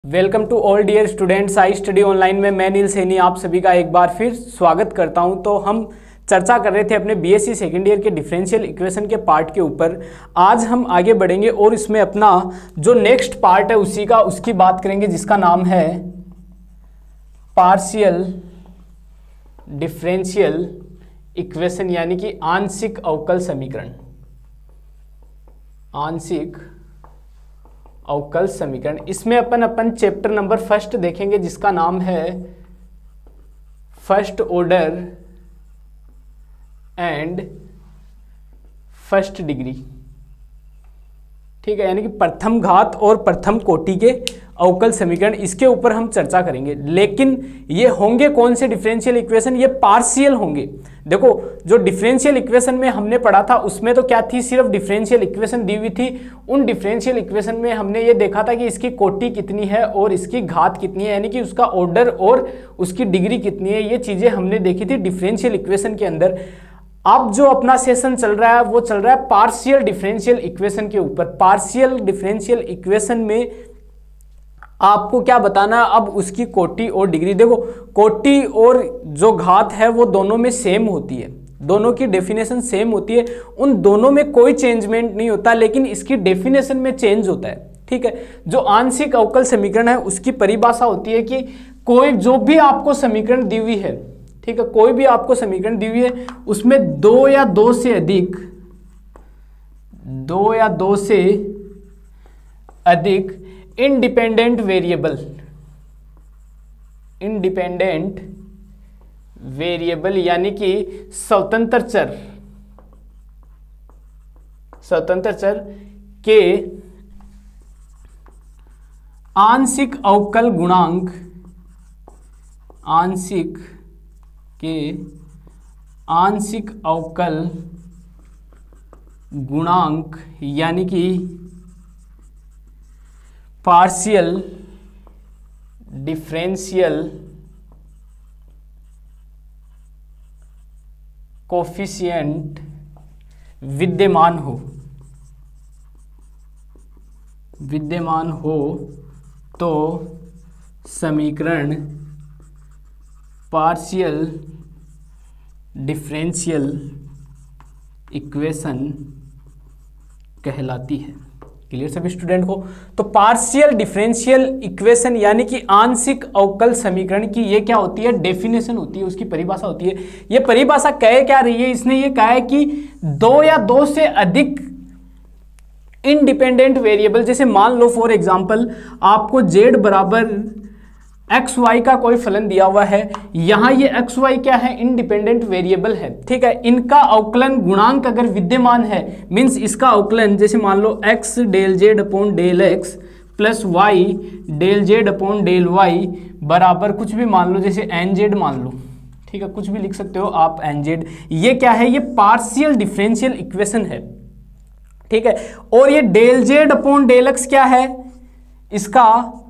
Welcome to all dear students. I study online में मैं नील सैनी आप सभी का एक बार फिर स्वागत करता हूं। तो हम चर्चा कर रहे थे अपने बीएससी सेकेंड ईयर के डिफरेंशियल इक्वेशन के पार्ट के ऊपर। आज हम आगे बढ़ेंगे और इसमें अपना जो नेक्स्ट पार्ट है उसकी बात करेंगे, जिसका नाम है पार्शियल डिफरेंशियल इक्वेशन, यानी कि आंशिक अवकल समीकरण। आंशिक अवकल समीकरण, इसमें अपन चैप्टर नंबर फर्स्ट देखेंगे, जिसका नाम है first order and first degree. ठीक है, यानी कि प्रथम घात और प्रथम कोटि के अवकल समीकरण, इसके ऊपर हम चर्चा करेंगे। लेकिन ये होंगे कौन से डिफरेंशियल इक्वेशन? ये पार्शियल होंगे। देखो, जो डिफरेंशियल इक्वेशन में हमने पढ़ा था उसमें तो क्या थी, सिर्फ डिफरेंशियल इक्वेशन दी हुई थी। उन डिफरेंशियल इक्वेशन में हमने ये देखा था कि इसकी कोटि कितनी है और इसकी घात कितनी है, यानी कि उसका ऑर्डर और उसकी डिग्री कितनी है। ये चीजें हमने देखी थी डिफरेंशियल इक्वेशन के अंदर। अब जो अपना सेशन चल रहा है वो चल रहा है पार्शियल डिफरेंशियल इक्वेशन के ऊपर। पार्शियल डिफरेंशियल इक्वेशन में आपको क्या बताना है, अब उसकी कोटि और डिग्री। देखो, कोटि और जो घात है वो दोनों में सेम होती है, दोनों की डेफिनेशन सेम होती है, उन दोनों में कोई चेंजमेंट नहीं होता, लेकिन इसकी डेफिनेशन में चेंज होता है। ठीक है, जो आंशिक अवकल समीकरण है उसकी परिभाषा होती है कि कोई जो भी आपको समीकरण दी हुई है, ठीक है, कोई भी आपको समीकरण दी हुई है उसमें दो या दो से अधिक इंडिपेंडेंट वेरिएबल यानी कि स्वतंत्र चर के आंशिक अवकल गुणांक यानी कि पार्शियल डिफरेंशियल कोफिशिएंट विद्यमान हो तो समीकरण पार्शियल डिफरेंशियल इक्वेशन कहलाती है। क्लियर सभी स्टूडेंट को? तो पार्शियल डिफरेंशियल इक्वेशन यानी कि आंशिक अवकल समीकरण की ये क्या होती है, डेफिनेशन होती है, उसकी परिभाषा होती है। ये परिभाषा कह क्या रही है, इसने ये कहा है कि दो या दो से अधिक इंडिपेंडेंट वेरिएबल, जैसे मान लो फॉर एग्जांपल आपको z बराबर एक्स वाई का कोई फलन दिया हुआ है, यहां ये एक्स वाई क्या है, इंडिपेंडेंट वेरिएबल है। ठीक है, इनका अवकलन गुणांक अगर विद्यमान है, मींस इसका अवकलन जैसे मान लो x del z upon del x plus y del z upon del y बराबर कुछ भी मान लो, जैसे एन जेड मान लो। ठीक है, कुछ भी लिख सकते हो आप एन जेड। ये क्या है, ये पार्शियल डिफरेंशियल इक्वेशन है। ठीक है, और ये del z upon del x क्या है, इसका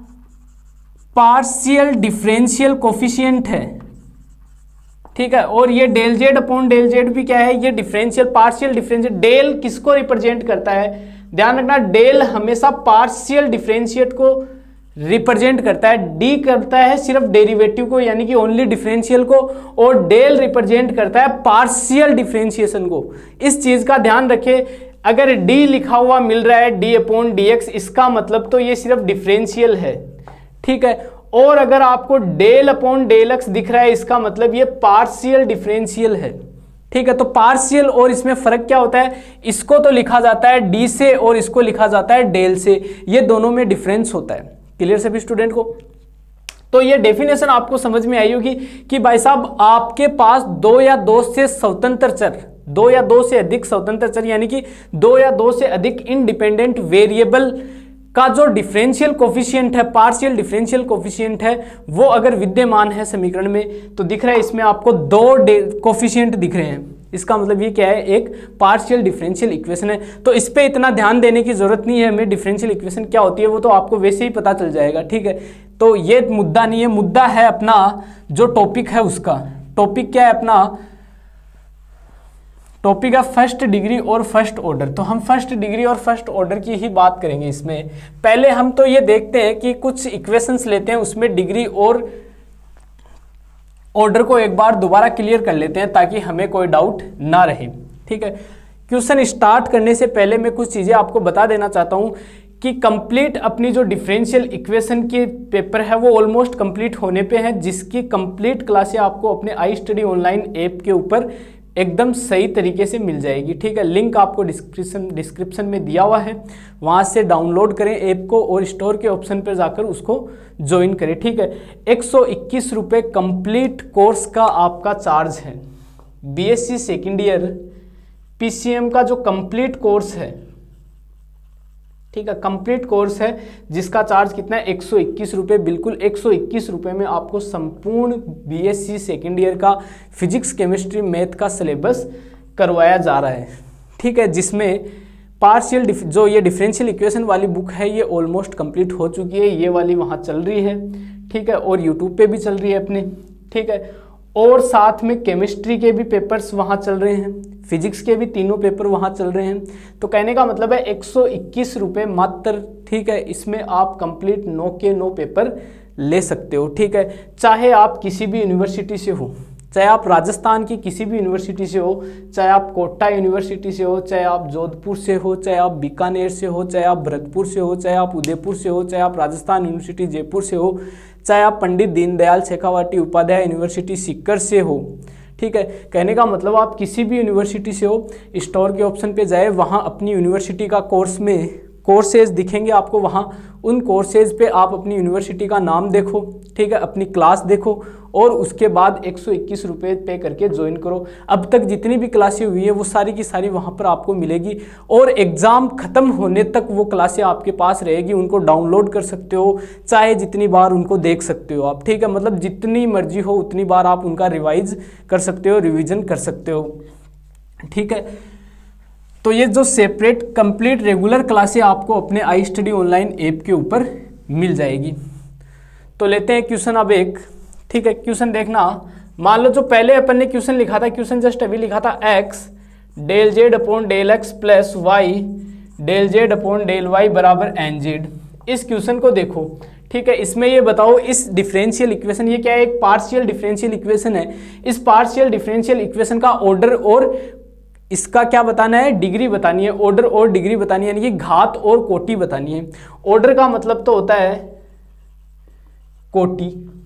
पार्शियल डिफरेंशियल कोफिशिएंट है। ठीक है, और ये del z upon del z भी क्या है, ये डिफरेंशियल पार्शियल डिफरेंशियल। डेल किसको रिप्रेजेंट करता है, ध्यान रखना, डेल हमेशा पार्शियल डिफरेंशिएट को रिप्रेजेंट करता है। डी करता है सिर्फ डेरिवेटिव को, यानी कि ओनली डिफरेंशियल को, और डेल रिप्रेजेंट करता है पार्शियल डिफरेंशिएशन को। इस चीज का ध्यान रखें, अगर डी लिखा हुआ मिल रहा है डी अपॉन डी एक्स, इसका मतलब तो ये सिर्फ डिफरेंशियल है। ठीक है, और अगर आपको डेल अपॉन डेल एक्स दिख रहा है, इसका मतलब ये पार्शियल डिफरेंशियल है। ठीक है, तो पार्शियल और इसमें फर्क क्या होता है, इसको तो लिखा जाता है डी से और इसको लिखा जाता है डेल से, ये दोनों में डिफरेंस होता है। क्लियर सभी स्टूडेंट को? तो ये डेफिनेशन आपको समझ में आई होगी कि भाई साहब आपके पास दो या दो से स्वतंत्र चर, दो या दो से अधिक स्वतंत्र चर, यानी कि दो या दो से अधिक इंडिपेंडेंट वेरिएबल का जो डिफरेंशियल कोफिशिएंट है, पार्शियल डिफरेंशियल कोफिशिएंट है, वो अगर विद्यमान है समीकरण में, तो दिख रहा है इसमें आपको दो कोफिशिएंट दिख रहे हैं, इसका मतलब ये क्या है, एक पार्शियल डिफरेंशियल इक्वेशन है। तो इस पे इतना ध्यान देने की जरूरत नहीं है हमें, डिफरेंशियल इक्वेशन क्या होती है वो तो आपको वैसे ही पता चल जाएगा। ठीक है, तो ये मुद्दा नहीं है, मुद्दा है अपना जो टॉपिक है उसका। टॉपिक क्या है अपना, टॉपिक है फर्स्ट डिग्री और फर्स्ट ऑर्डर। तो हम फर्स्ट डिग्री और फर्स्ट ऑर्डर की ही बात करेंगे इसमें। पहले हम तो ये देखते हैं कि कुछ इक्वेशंस लेते हैं, उसमें डिग्री और ऑर्डर को एक बार दोबारा क्लियर कर लेते हैं ताकि हमें कोई डाउट ना रहे। ठीक है, क्वेश्चन स्टार्ट करने से पहले मैं कुछ चीज़ें आपको बता देना चाहता हूँ कि कंप्लीट अपनी जो डिफरेंशियल इक्वेशन के पेपर है वो ऑलमोस्ट कंप्लीट होने पे है, जिसकी कंप्लीट क्लासें आपको अपने आई स्टडी ऑनलाइन ऐप के ऊपर एकदम सही तरीके से मिल जाएगी। ठीक है, लिंक आपको डिस्क्रिप्शन में दिया हुआ है, वहाँ से डाउनलोड करें ऐप को और स्टोर के ऑप्शन पर जाकर उसको ज्वाइन करें। ठीक है, 121 रुपये कंप्लीट कोर्स का आपका चार्ज है। बीएससी सेकेंड ईयर पीसीएम का जो कंप्लीट कोर्स है, ठीक है, कंप्लीट कोर्स है जिसका चार्ज कितना है 121 रुपये। बिल्कुल 121 रुपये में आपको संपूर्ण बीएससी सेकेंड ईयर का फिजिक्स केमिस्ट्री मैथ का सिलेबस करवाया जा रहा है। ठीक है, जिसमें पार्शियल जो ये डिफरेंशियल इक्वेशन वाली बुक है ये ऑलमोस्ट कंप्लीट हो चुकी है, ये वाली वहाँ चल रही है। ठीक है, और यूट्यूब पे भी चल रही है अपने। ठीक है, और साथ में केमिस्ट्री के भी पेपर्स वहाँ चल रहे हैं, फिजिक्स के भी तीनों पेपर वहाँ चल रहे हैं। तो कहने का मतलब है 121 रुपये मात्र। ठीक है, इसमें आप कंप्लीट 9 के 9 पेपर ले सकते हो। ठीक है, चाहे आप किसी भी यूनिवर्सिटी से हो, चाहे आप राजस्थान की किसी भी यूनिवर्सिटी से हो, चाहे आप कोटा यूनिवर्सिटी से हो, चाहे आप जोधपुर से हो, चाहे आप बीकानेर से हो, चाहे आप भरतपुर से हो, चाहे आप उदयपुर से हो, चाहे आप राजस्थान यूनिवर्सिटी जयपुर से हो, चाहे आप पंडित दीनदयाल शेखावटी उपाध्याय यूनिवर्सिटी सीकर से हो। ठीक है, कहने का मतलब आप किसी भी यूनिवर्सिटी से हो, स्टोर के ऑप्शन पे जाए, वहाँ अपनी यूनिवर्सिटी का कोर्स में कोर्सेज दिखेंगे आपको, वहाँ उन कोर्सेज पे आप अपनी यूनिवर्सिटी का नाम देखो। ठीक है, अपनी क्लास देखो और उसके बाद 121 रुपये पे करके ज्वाइन करो। अब तक जितनी भी क्लासें हुई है वो सारी की सारी वहाँ पर आपको मिलेगी और एग्ज़ाम ख़त्म होने तक वो क्लासें आपके पास रहेगी, उनको डाउनलोड कर सकते हो, चाहे जितनी बार उनको देख सकते हो आप। ठीक है, मतलब जितनी मर्जी हो उतनी बार आप उनका रिवाइज कर सकते हो, रिविज़न कर सकते हो। ठीक है, तो ये जो सेपरेट कंप्लीट रेगुलर क्लासें आपको अपने आई स्टडी ऑनलाइन ऐप के ऊपर मिल जाएगी। तो लेते हैं क्वेश्चन अब एक। ठीक है, क्वेश्चन देखना। मान लो जो पहले अपन ने क्वेश्चन लिखा था, क्वेश्चन जस्ट अभी लिखा था x del z upon del x plus y del z upon del y बराबर एन जेड। इस क्वेश्चन को देखो। ठीक है, इसमें ये बताओ इस डिफरेंशियल इक्वेशन, ये क्या है, एक पार्शियल डिफरेंशियल इक्वेशन है। इस पार्शियल डिफरेंशियल इक्वेशन का ऑर्डर और इसका क्या बताना है, डिग्री बतानी है। ऑर्डर और डिग्री बतानी है, यानी कि घात और कोटि बतानी है। ऑर्डर का मतलब तो होता है कोटि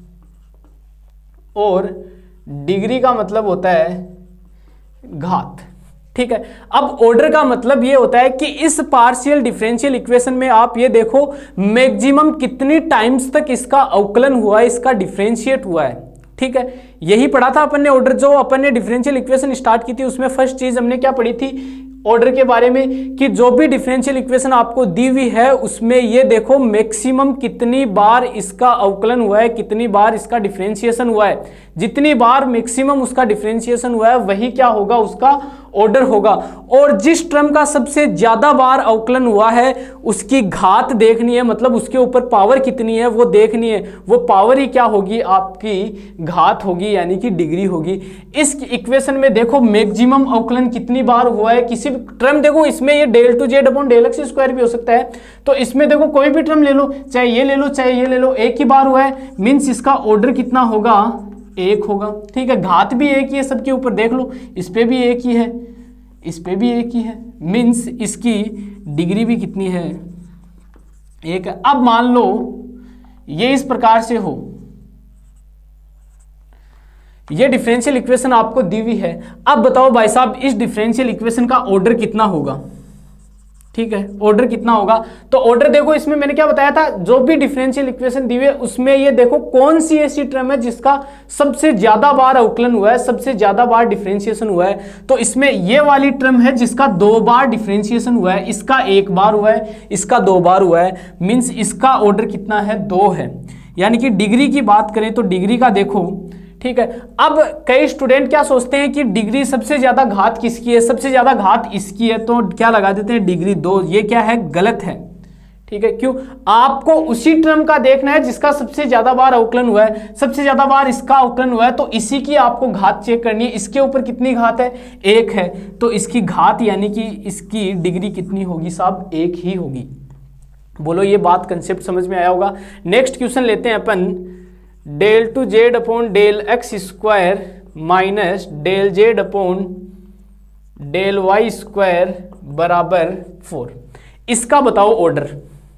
और डिग्री का मतलब होता है घात। ठीक है, अब ऑर्डर का मतलब ये होता है कि इस पार्शियल डिफरेंशियल इक्वेशन में आप ये देखो मैक्सिमम कितनी टाइम्स तक इसका अवकलन हुआ है, इसका डिफरेंशिएट हुआ है। ठीक है, यही पढ़ा था अपन ने ऑर्डर, जो अपन ने डिफरेंशियल इक्वेशन स्टार्ट की थी उसमें फर्स्ट चीज हमने क्या पढ़ी थी ऑर्डर के बारे में, कि जो भी डिफरेंशियल इक्वेशन आपको दी हुई है उसमें ये देखो मैक्सिमम कितनी बार इसका अवकलन हुआ है, कितनी बार इसका डिफरेंशिएशन हुआ है। जितनी बार मैक्सिमम उसका डिफरेंशिएशन हुआ है वही क्या होगा, उसका ऑर्डर होगा। और जिस टर्म का सबसे ज्यादा बार अवकलन हुआ है उसकी घात देखनी है, मतलब उसके ऊपर पावर कितनी है वो देखनी है। वो पावर ही क्या होगी, आपकी घात होगी, यानी कि डिग्री होगी। इस इक्वेशन में देखो मैक्सिमम अवकलन कितनी बार हुआ है, किसी भी टर्म देखो, इसमें ये del two z upon del x square भी हो सकता है। तो इसमें देखो कोई भी टर्म ले लो, चाहे ये ले लो चाहे ये ले लो, एक ही बार हुआ है, मीन्स इसका ऑर्डर कितना होगा, एक होगा। ठीक है, घात भी एक ही है सबके ऊपर, देख लो इस पे भी एक ही है, इस पे भी एक ही है, मीन्स इसकी डिग्री भी कितनी है, एक है। अब मान लो ये इस प्रकार से हो, ये डिफरेंशियल इक्वेशन आपको दी हुई है। अब बताओ भाई साहब इस डिफरेंशियल इक्वेशन का ऑर्डर कितना होगा। ठीक है, ऑर्डर कितना होगा, तो ऑर्डर देखो इसमें मैंने क्या बताया था, जो भी डिफरेंशियल इक्वेशन दी हुई है उसमें ये देखो कौन सी ऐसी टर्म है जिसका सबसे ज्यादा बार अवकलन हुआ है, सबसे ज्यादा बार डिफरेंशिएशन हुआ है। तो इसमें ये वाली टर्म है जिसका 2 बार डिफरेंशिएशन हुआ है, इसका 1 बार हुआ है, इसका 2 बार हुआ है, मीन्स इसका ऑर्डर कितना है, 2 है। यानी कि डिग्री की बात करें तो डिग्री का देखो। ठीक है, अब कई स्टूडेंट क्या सोचते हैं कि डिग्री सबसे ज्यादा घात किसकी है, सबसे ज्यादा घात इसकी है, तो क्या लगा देते हैं डिग्री 2। ये क्या है, गलत है। ठीक है, क्यों? आपको उसी टर्म का देखना है जिसका सबसे ज्यादा बार अवकलन हुआ है, सबसे ज्यादा बार इसका अवकलन हुआ है, तो इसी की आपको घात चेक करनी है। इसके ऊपर कितनी घात है? 1 है, तो इसकी घात यानी कि इसकी डिग्री कितनी होगी साहब? 1 ही होगी। बोलो ये बात कंसेप्ट समझ में आया होगा। नेक्स्ट क्वेश्चन लेते हैं अपन, del two z upon del x square minus del z upon del y square बराबर 4। इसका बताओ ऑर्डर।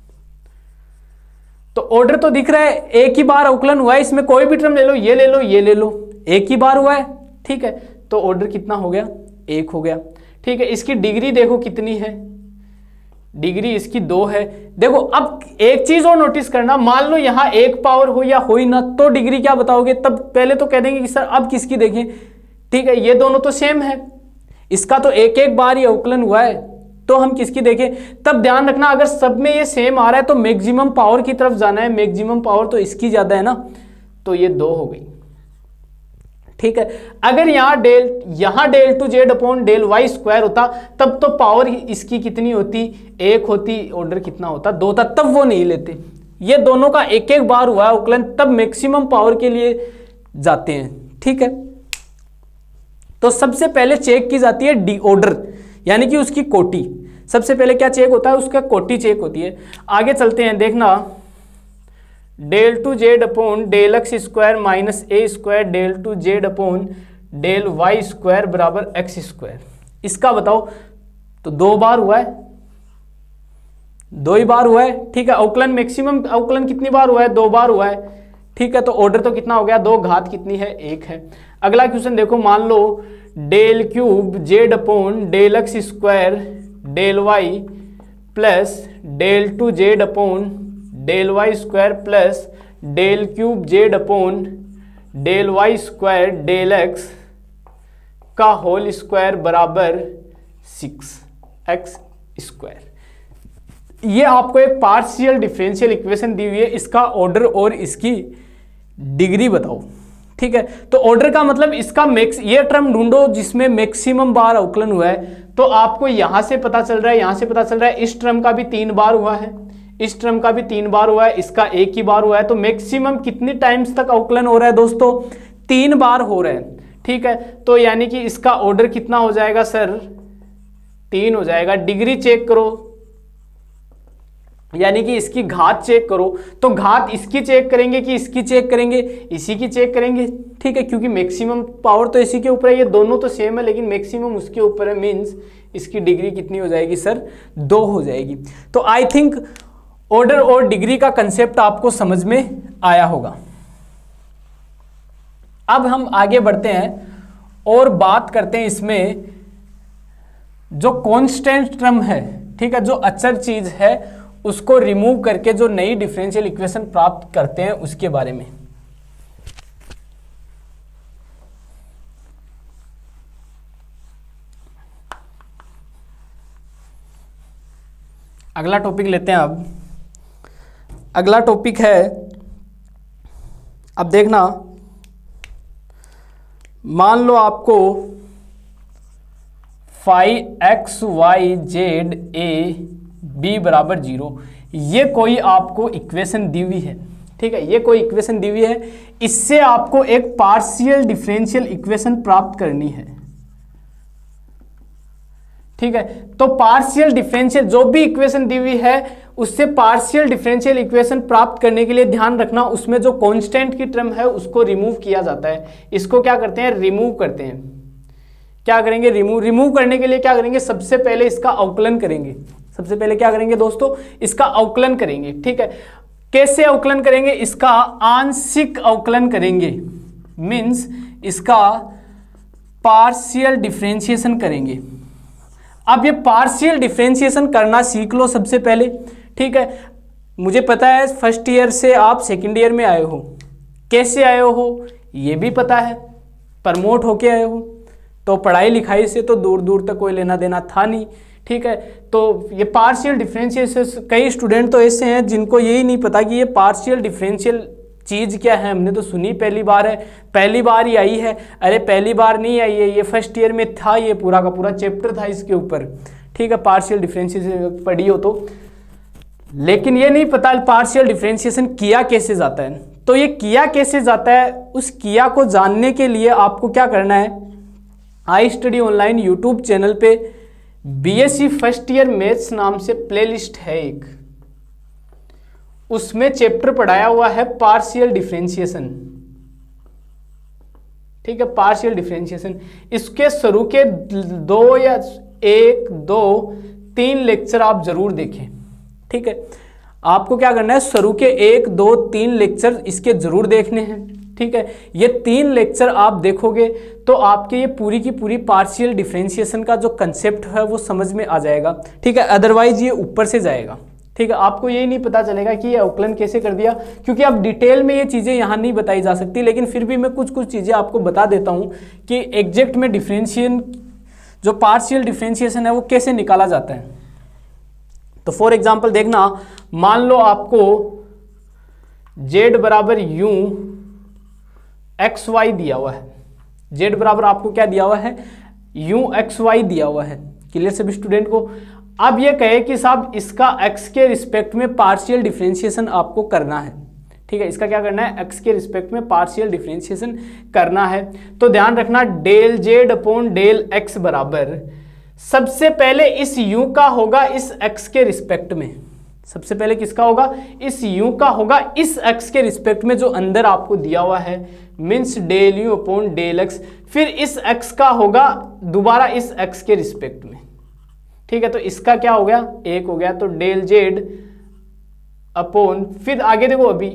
तो ऑर्डर तो दिख रहा है, एक ही बार अवकलन हुआ है, इसमें कोई भी टर्म ले लो, ये ले लो, ये ले लो, एक ही बार हुआ है, ठीक है, तो ऑर्डर कितना हो गया? 1 हो गया, ठीक है। इसकी डिग्री देखो कितनी है, डिग्री इसकी 2 है। देखो अब एक चीज और नोटिस करना, मान लो यहां 1 पावर हो या हो ही ना, तो डिग्री क्या बताओगे? तब पहले तो कह देंगे कि सर अब किसकी देखें, ठीक है, ये दोनों तो सेम है, इसका तो एक एक बार ही अवकलन हुआ है, तो हम किसकी देखें? तब ध्यान रखना अगर सब में ये सेम आ रहा है तो मैक्सिमम पावर की तरफ जाना है, मैक्सिमम पावर तो इसकी ज्यादा है ना, तो ये 2 हो गई, ठीक है। अगर यहां del two z upon del y square होता तब तो पावर इसकी कितनी होती? 1 होती, ऑर्डर कितना होता? 2 था, तब वो नहीं लेते। ये दोनों का एक एक बार हुआ है अवकलन, तब मैक्सिमम पावर के लिए जाते हैं, ठीक है। तो सबसे पहले चेक की जाती है डी ऑर्डर, यानी कि उसकी कोटि। सबसे पहले क्या चेक होता है? उसका कोटि चेक होती है। आगे चलते हैं, देखना, del two z upon del x square minus a square del two z upon del y square बराबर एक्स स्क्वायर। इसका बताओ। तो 2 बार हुआ है, 2 ही बार हुआ है, ठीक है। अवकलन मैक्सिमम अवकलन कितनी बार हुआ है? 2 बार हुआ है, ठीक है। तो ऑर्डर तो कितना हो गया? 2, घात कितनी है? 1 है। अगला क्वेश्चन देखो, मान लो del cube z upon del x square del y plus del two z upon del y square plus del cube z upon del y square del x का होल स्क्वायर बराबर 6x स्क्वायर। ये आपको एक partial differential equation दी हुई है, इसका order और इसकी डिग्री बताओ, ठीक है। तो ऑर्डर का मतलब इसका ये टर्म ढूंढो जिसमें मैक्सिमम बार अवकलन हुआ है। तो आपको यहां से पता चल रहा है, यहां से पता चल रहा है, इस टर्म का भी 3 बार हुआ है, इस टर्म का भी 3 बार हुआ है, इसका 1 ही बार हुआ है। तो मैक्सिमम कितनी टाइम्स तक अवकलन हो रहा है दोस्तों? 3 बार हो रहा है, ठीक है। तो यानी कि इसका ऑर्डर कितना हो जाएगा सर? 3 हो जाएगा। डिग्री चेक करो, यानी कि इसकी घात चेक करो। तो घात इसकी चेक करेंगे कि इसकी चेक करेंगे? इसी की चेक करेंगे, ठीक है, क्योंकि मैक्सिमम पावर तो इसी के ऊपर है। ये दोनों तो सेम है लेकिन मैक्सिमम उसके ऊपर है, मींस इसकी डिग्री कितनी हो जाएगी सर? 2 हो जाएगी। तो आई थिंक ऑर्डर और डिग्री का कंसेप्ट आपको समझ में आया होगा। अब हम आगे बढ़ते हैं और बात करते हैं इसमें जो कांस्टेंट टर्म है, ठीक है, जो अचर चीज है उसको रिमूव करके जो नई डिफरेंशियल इक्वेशन प्राप्त करते हैं उसके बारे में। अगला टॉपिक लेते हैं। अब अगला टॉपिक है, अब देखना, मान लो आपको five x y z a b बराबर 0, ये कोई आपको इक्वेशन दी हुई है, ठीक है, ये कोई इक्वेशन दी हुई है। इससे आपको एक पार्शियल डिफरेंशियल इक्वेशन प्राप्त करनी है, ठीक है। तो पार्शियल डिफरेंशियल जो भी इक्वेशन दी हुई है उससे पार्शियल डिफरेंशियल इक्वेशन प्राप्त करने के लिए ध्यान रखना उसमें जो कांस्टेंट की टर्म है उसको रिमूव किया जाता है। इसको क्या करते हैं? रिमूव करते हैं। क्या करेंगे? रिमूव करने के लिए क्या करेंगे? सबसे पहले इसका अवकलन करेंगे। सबसे पहले क्या करेंगे दोस्तों? इसका अवकलन करेंगे, ठीक है। कैसे अवकलन करेंगे? इसका आंशिक अवकलन करेंगे, मीन्स इसका पार्शियल डिफरेंशिएशन करेंगे। अब ये पार्शियल डिफरेंशिएशन करना सीख लो सबसे पहले, ठीक है। मुझे पता है फर्स्ट ईयर से आप सेकेंड ईयर में आए हो, कैसे आए हो ये भी पता है, प्रमोट होके आए हो, तो पढ़ाई लिखाई से तो दूर दूर तक कोई लेना देना था नहीं, ठीक है। तो ये पार्शियल डिफरेंशिएशन, कई स्टूडेंट तो ऐसे हैं जिनको यही नहीं पता कि ये पार्शियल डिफरेंशियल चीज़ क्या है। हमने तो सुनी पहली बार है, पहली बार ही आई है। अरे पहली बार नहीं आई है, ये फर्स्ट ईयर में था, ये पूरा का पूरा चैप्टर था इसके ऊपर, ठीक है। पार्शियल डिफरेंशिएशन पढ़ी हो तो लेकिन ये नहीं पता पार्शियल डिफरेंशिएशन किया कैसे जाता है। तो ये किया कैसे जाता है, उस किया को जानने के लिए आपको क्या करना है, I study online YouTube channel पे बीएससी फर्स्ट ईयर मैथ्स नाम से प्लेलिस्ट है एक, उसमें चैप्टर पढ़ाया हुआ है पार्शियल डिफरेंशिएशन। ठीक है, पार्शियल डिफरेंशिएशन। इसके शुरू के 2 या 1, 2, 3 लेक्चर आप जरूर देखें। ठीक है, आपको क्या करना है, शुरू के 1, 2, 3 लेक्चर इसके जरूर देखने हैं। ठीक है, ये 3 लेक्चर आप देखोगे तो आपके ये पूरी की पूरी पार्शियल डिफरेंशिएशन का जो कंसेप्ट है वो समझ में आ जाएगा। ठीक है, अदरवाइज ये ऊपर से जाएगा। ठीक है, आपको यही नहीं पता चलेगा कि ये अवकलन कैसे कर दिया, क्योंकि अब डिटेल में ये चीज़ें यहाँ नहीं बताई जा सकती, लेकिन फिर भी मैं कुछ कुछ चीज़ें आपको बता देता हूँ कि एग्जैक्ट में डिफरेंशिएशन जो पार्शियल डिफरेंशिएशन है वो कैसे निकाला जाता है। तो फॉर एग्जाम्पल देखना, मान लो आपको z बराबर u xy दिया हुआ है, z बराबर आपको क्या दिया हुआ है, u xy दिया हुआ है। क्लियर सभी स्टूडेंट को। अब ये कहे कि साहब इसका x के रिस्पेक्ट में पार्शियल डिफरेंशिएशन आपको करना है। ठीक है, इसका क्या करना है, x के रिस्पेक्ट में पार्शियल डिफरेंशिएशन करना है। तो ध्यान रखना del z upon del x बराबर, सबसे पहले इस u का होगा इस x के रिस्पेक्ट में, सबसे पहले किसका होगा, इस u का होगा इस x के रिस्पेक्ट में जो अंदर आपको दिया हुआ है, means del u upon del x, फिर इस x का होगा दोबारा इस x के रिस्पेक्ट में। ठीक है, तो इसका क्या हो गया, 1 हो गया, तो डेल z अपॉन, फिर आगे देखो अभी,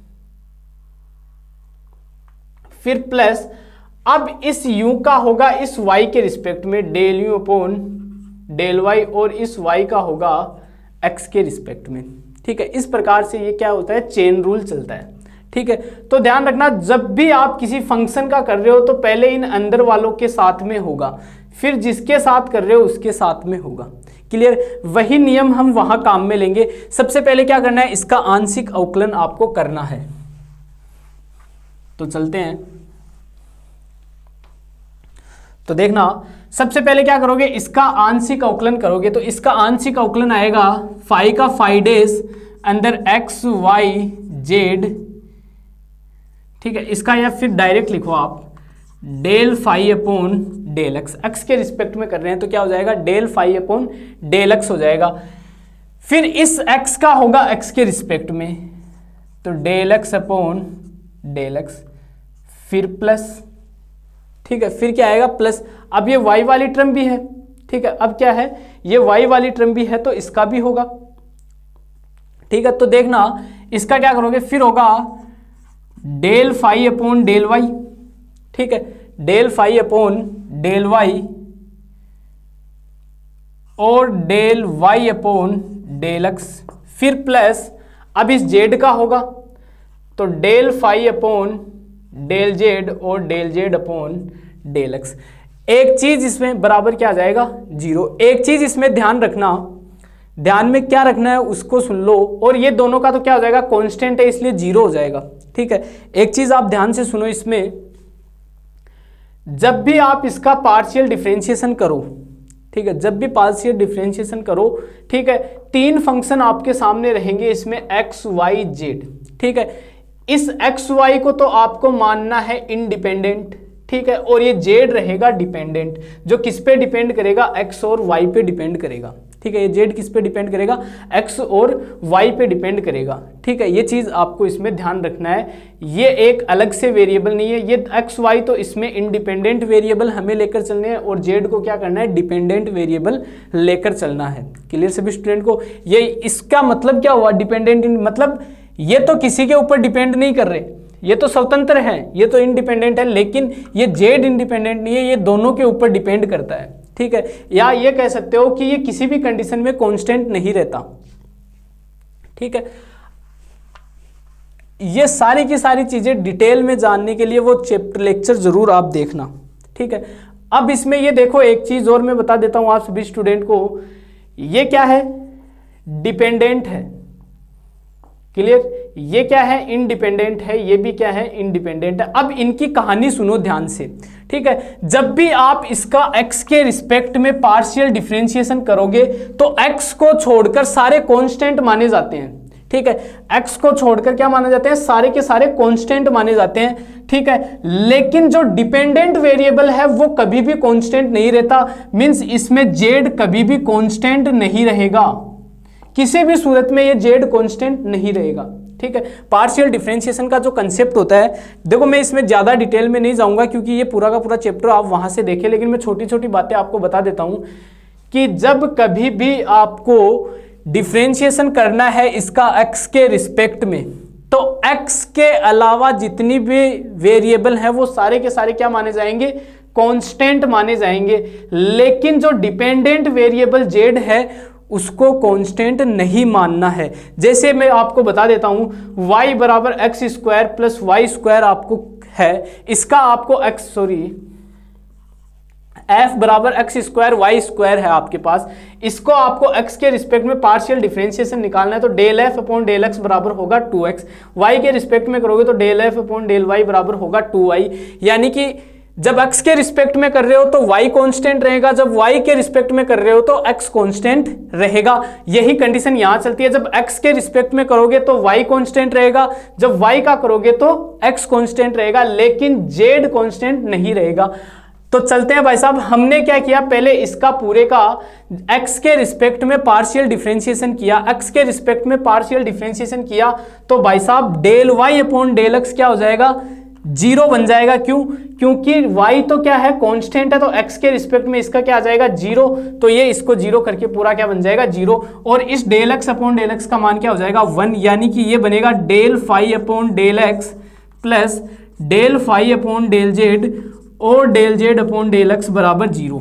फिर प्लस, अब इस u का होगा इस y के रिस्पेक्ट में del u upon del y, और इस y का होगा x के रिस्पेक्ट में। ठीक है, इस प्रकार से ये क्या होता है, चेन रूल चलता है। ठीक है, तो ध्यान रखना जब भी आप किसी फंक्शन का कर रहे हो तो पहले इन अंदर वालों के साथ में होगा, फिर जिसके साथ कर रहे हो उसके साथ में होगा। क्लियर, वही नियम हम वहां काम में लेंगे। सबसे पहले क्या करना है, इसका आंशिक अवकलन आपको करना है। तो चलते हैं, तो देखना सबसे पहले क्या करोगे, इसका आंशिक अवकलन करोगे। तो इसका आंशिक अवकलन आएगा फाई का फाई डेस अंदर एक्स वाई जेड। ठीक है, इसका या फिर डायरेक्ट लिखो आप del phi upon del x, x के रिस्पेक्ट में कर रहे हैं तो क्या हो जाएगा, del phi upon del x हो जाएगा। फिर इस एक्स का होगा एक्स के रिस्पेक्ट में, तो del x upon del x, फिर प्लस। ठीक है, फिर क्या आएगा, प्लस। अब ये y वाली टर्म भी है। ठीक है, अब क्या है, ये y वाली टर्म भी है तो इसका भी होगा। ठीक है, तो देखना इसका क्या करोगे, फिर होगा del phi upon del Y. ठीक है, del phi upon del Y और del Y upon del x, फिर प्लस। अब इस जेड का होगा तो del phi upon del Z और del z upon del x. एक चीज इसमें बराबर क्या आ जाएगा, 0। एक चीज इसमें ध्यान रखना, ध्यान में क्या रखना है उसको सुन लो, और ये दोनों का तो क्या हो जाएगा, कांस्टेंट है इसलिए 0 हो जाएगा। ठीक है, एक चीज आप ध्यान से सुनो, इसमें जब भी आप इसका पार्शियल डिफरेंशिएशन करो, ठीक है, जब भी पार्शियल डिफरेंशिएशन करो, ठीक है, 3 फंक्शन आपके सामने रहेंगे इसमें x y z। ठीक है, इस x y को तो आपको मानना है इंडिपेंडेंट। ठीक है, और ये z रहेगा डिपेंडेंट, जो किस पे डिपेंड करेगा, x और y पे डिपेंड करेगा। ठीक है, ये z किस पे डिपेंड करेगा, x और y पे डिपेंड करेगा। ठीक है, ये चीज आपको इसमें ध्यान रखना है, ये एक अलग से वेरिएबल नहीं है, ये x y तो इसमें इंडिपेंडेंट वेरिएबल हमें लेकर चलने हैं, और z को क्या करना है, डिपेंडेंट वेरिएबल लेकर चलना है। क्लियर सभी स्टूडेंट को। ये इसका मतलब क्या हुआ, डिपेंडेंट, मतलब ये तो किसी के ऊपर डिपेंड नहीं कर रहे, ये तो स्वतंत्र है, ये तो इंडिपेंडेंट है, लेकिन ये जेड इंडिपेंडेंट नहीं है, ये दोनों के ऊपर डिपेंड करता है। ठीक है, या ये कह सकते हो कि ये किसी भी कंडीशन में कांस्टेंट नहीं रहता। ठीक है, ये सारी की सारी चीजें डिटेल में जानने के लिए वो चैप्टर लेक्चर जरूर आप देखना। ठीक है, अब इसमें ये देखो एक चीज और मैं बता देता हूं आप सभी स्टूडेंट को, ये क्या है, डिपेंडेंट है। क्लियर, ये क्या है इंडिपेंडेंट है, ये भी क्या है इंडिपेंडेंट है। अब इनकी कहानी सुनो ध्यान से, ठीक है। जब भी आप इसका x के रिस्पेक्ट में पार्शियल डिफरेंशिएशन करोगे तो x को छोड़कर सारे कांस्टेंट माने जाते हैं, ठीक है। x को छोड़कर क्या माने जाते हैं, सारे के सारे कांस्टेंट माने जाते हैं, ठीक है। लेकिन जो डिपेंडेंट वेरिएबल है वो कभी भी कांस्टेंट नहीं रहता, मींस इसमें z कभी भी कांस्टेंट नहीं रहेगा, किसी भी सूरत में ये z कांस्टेंट नहीं रहेगा, ठीक है। पार्शियल डिफरेंशिएशन का जो कंसेप्ट होता है, देखो मैं इसमें ज्यादा डिटेल में नहीं जाऊंगा क्योंकि ये पूरा का पूरा चैप्टर आप वहां से देखें, लेकिन मैं छोटी छोटी बातें आपको बता देता हूं कि जब कभी भी आपको डिफरेंशिएशन करना है इसका x के रिस्पेक्ट में, तो x के अलावा जितनी भी वेरिएबल है वो सारे के सारे क्या माने जाएंगे, कांस्टेंट माने जाएंगे। लेकिन जो डिपेंडेंट वेरिएबल z है उसको कांस्टेंट नहीं मानना है। जैसे मैं आपको बता देता हूं, y बराबर x square plus y square आपको है, इसका आपको f बराबर एक्स स्क्वायर वाई स्क्वायर है आपके पास, इसको आपको x के रिस्पेक्ट में पार्शियल डिफरेंशिएशन निकालना है, तो del f upon del x बराबर होगा 2x, y के रिस्पेक्ट में करोगे तो del f upon del y बराबर होगा 2y। यानी कि जब x के रिस्पेक्ट में कर रहे हो तो y कांस्टेंट रहेगा, जब y के रिस्पेक्ट में कर रहे हो तो x कांस्टेंट रहेगा। यही कंडीशन यहां चलती है, जब x के रिस्पेक्ट में करोगे तो y कांस्टेंट रहेगा, जब y का करोगे तो x कांस्टेंट रहेगा, लेकिन z कांस्टेंट नहीं रहेगा। तो चलते हैं भाई साहब, हमने क्या किया, पहले इसका पूरे का x के रिस्पेक्ट में पार्शियल डिफरेंशिएशन किया, x के रिस्पेक्ट में पार्शियल डिफरेंशिएशन किया तो भाई साहब del y upon del x क्या हो जाएगा, 0 बन जाएगा। क्यों, क्योंकि y तो क्या है कांस्टेंट है, तो x के रिस्पेक्ट में इसका क्या आ जाएगा 0, तो ये इसको 0 करके पूरा क्या बन जाएगा 0, और इस del x upon del x का मान क्या हो जाएगा 1, यानी कि ये बनेगा del phi upon del x plus del phi upon del z और del z upon del x बराबर 0,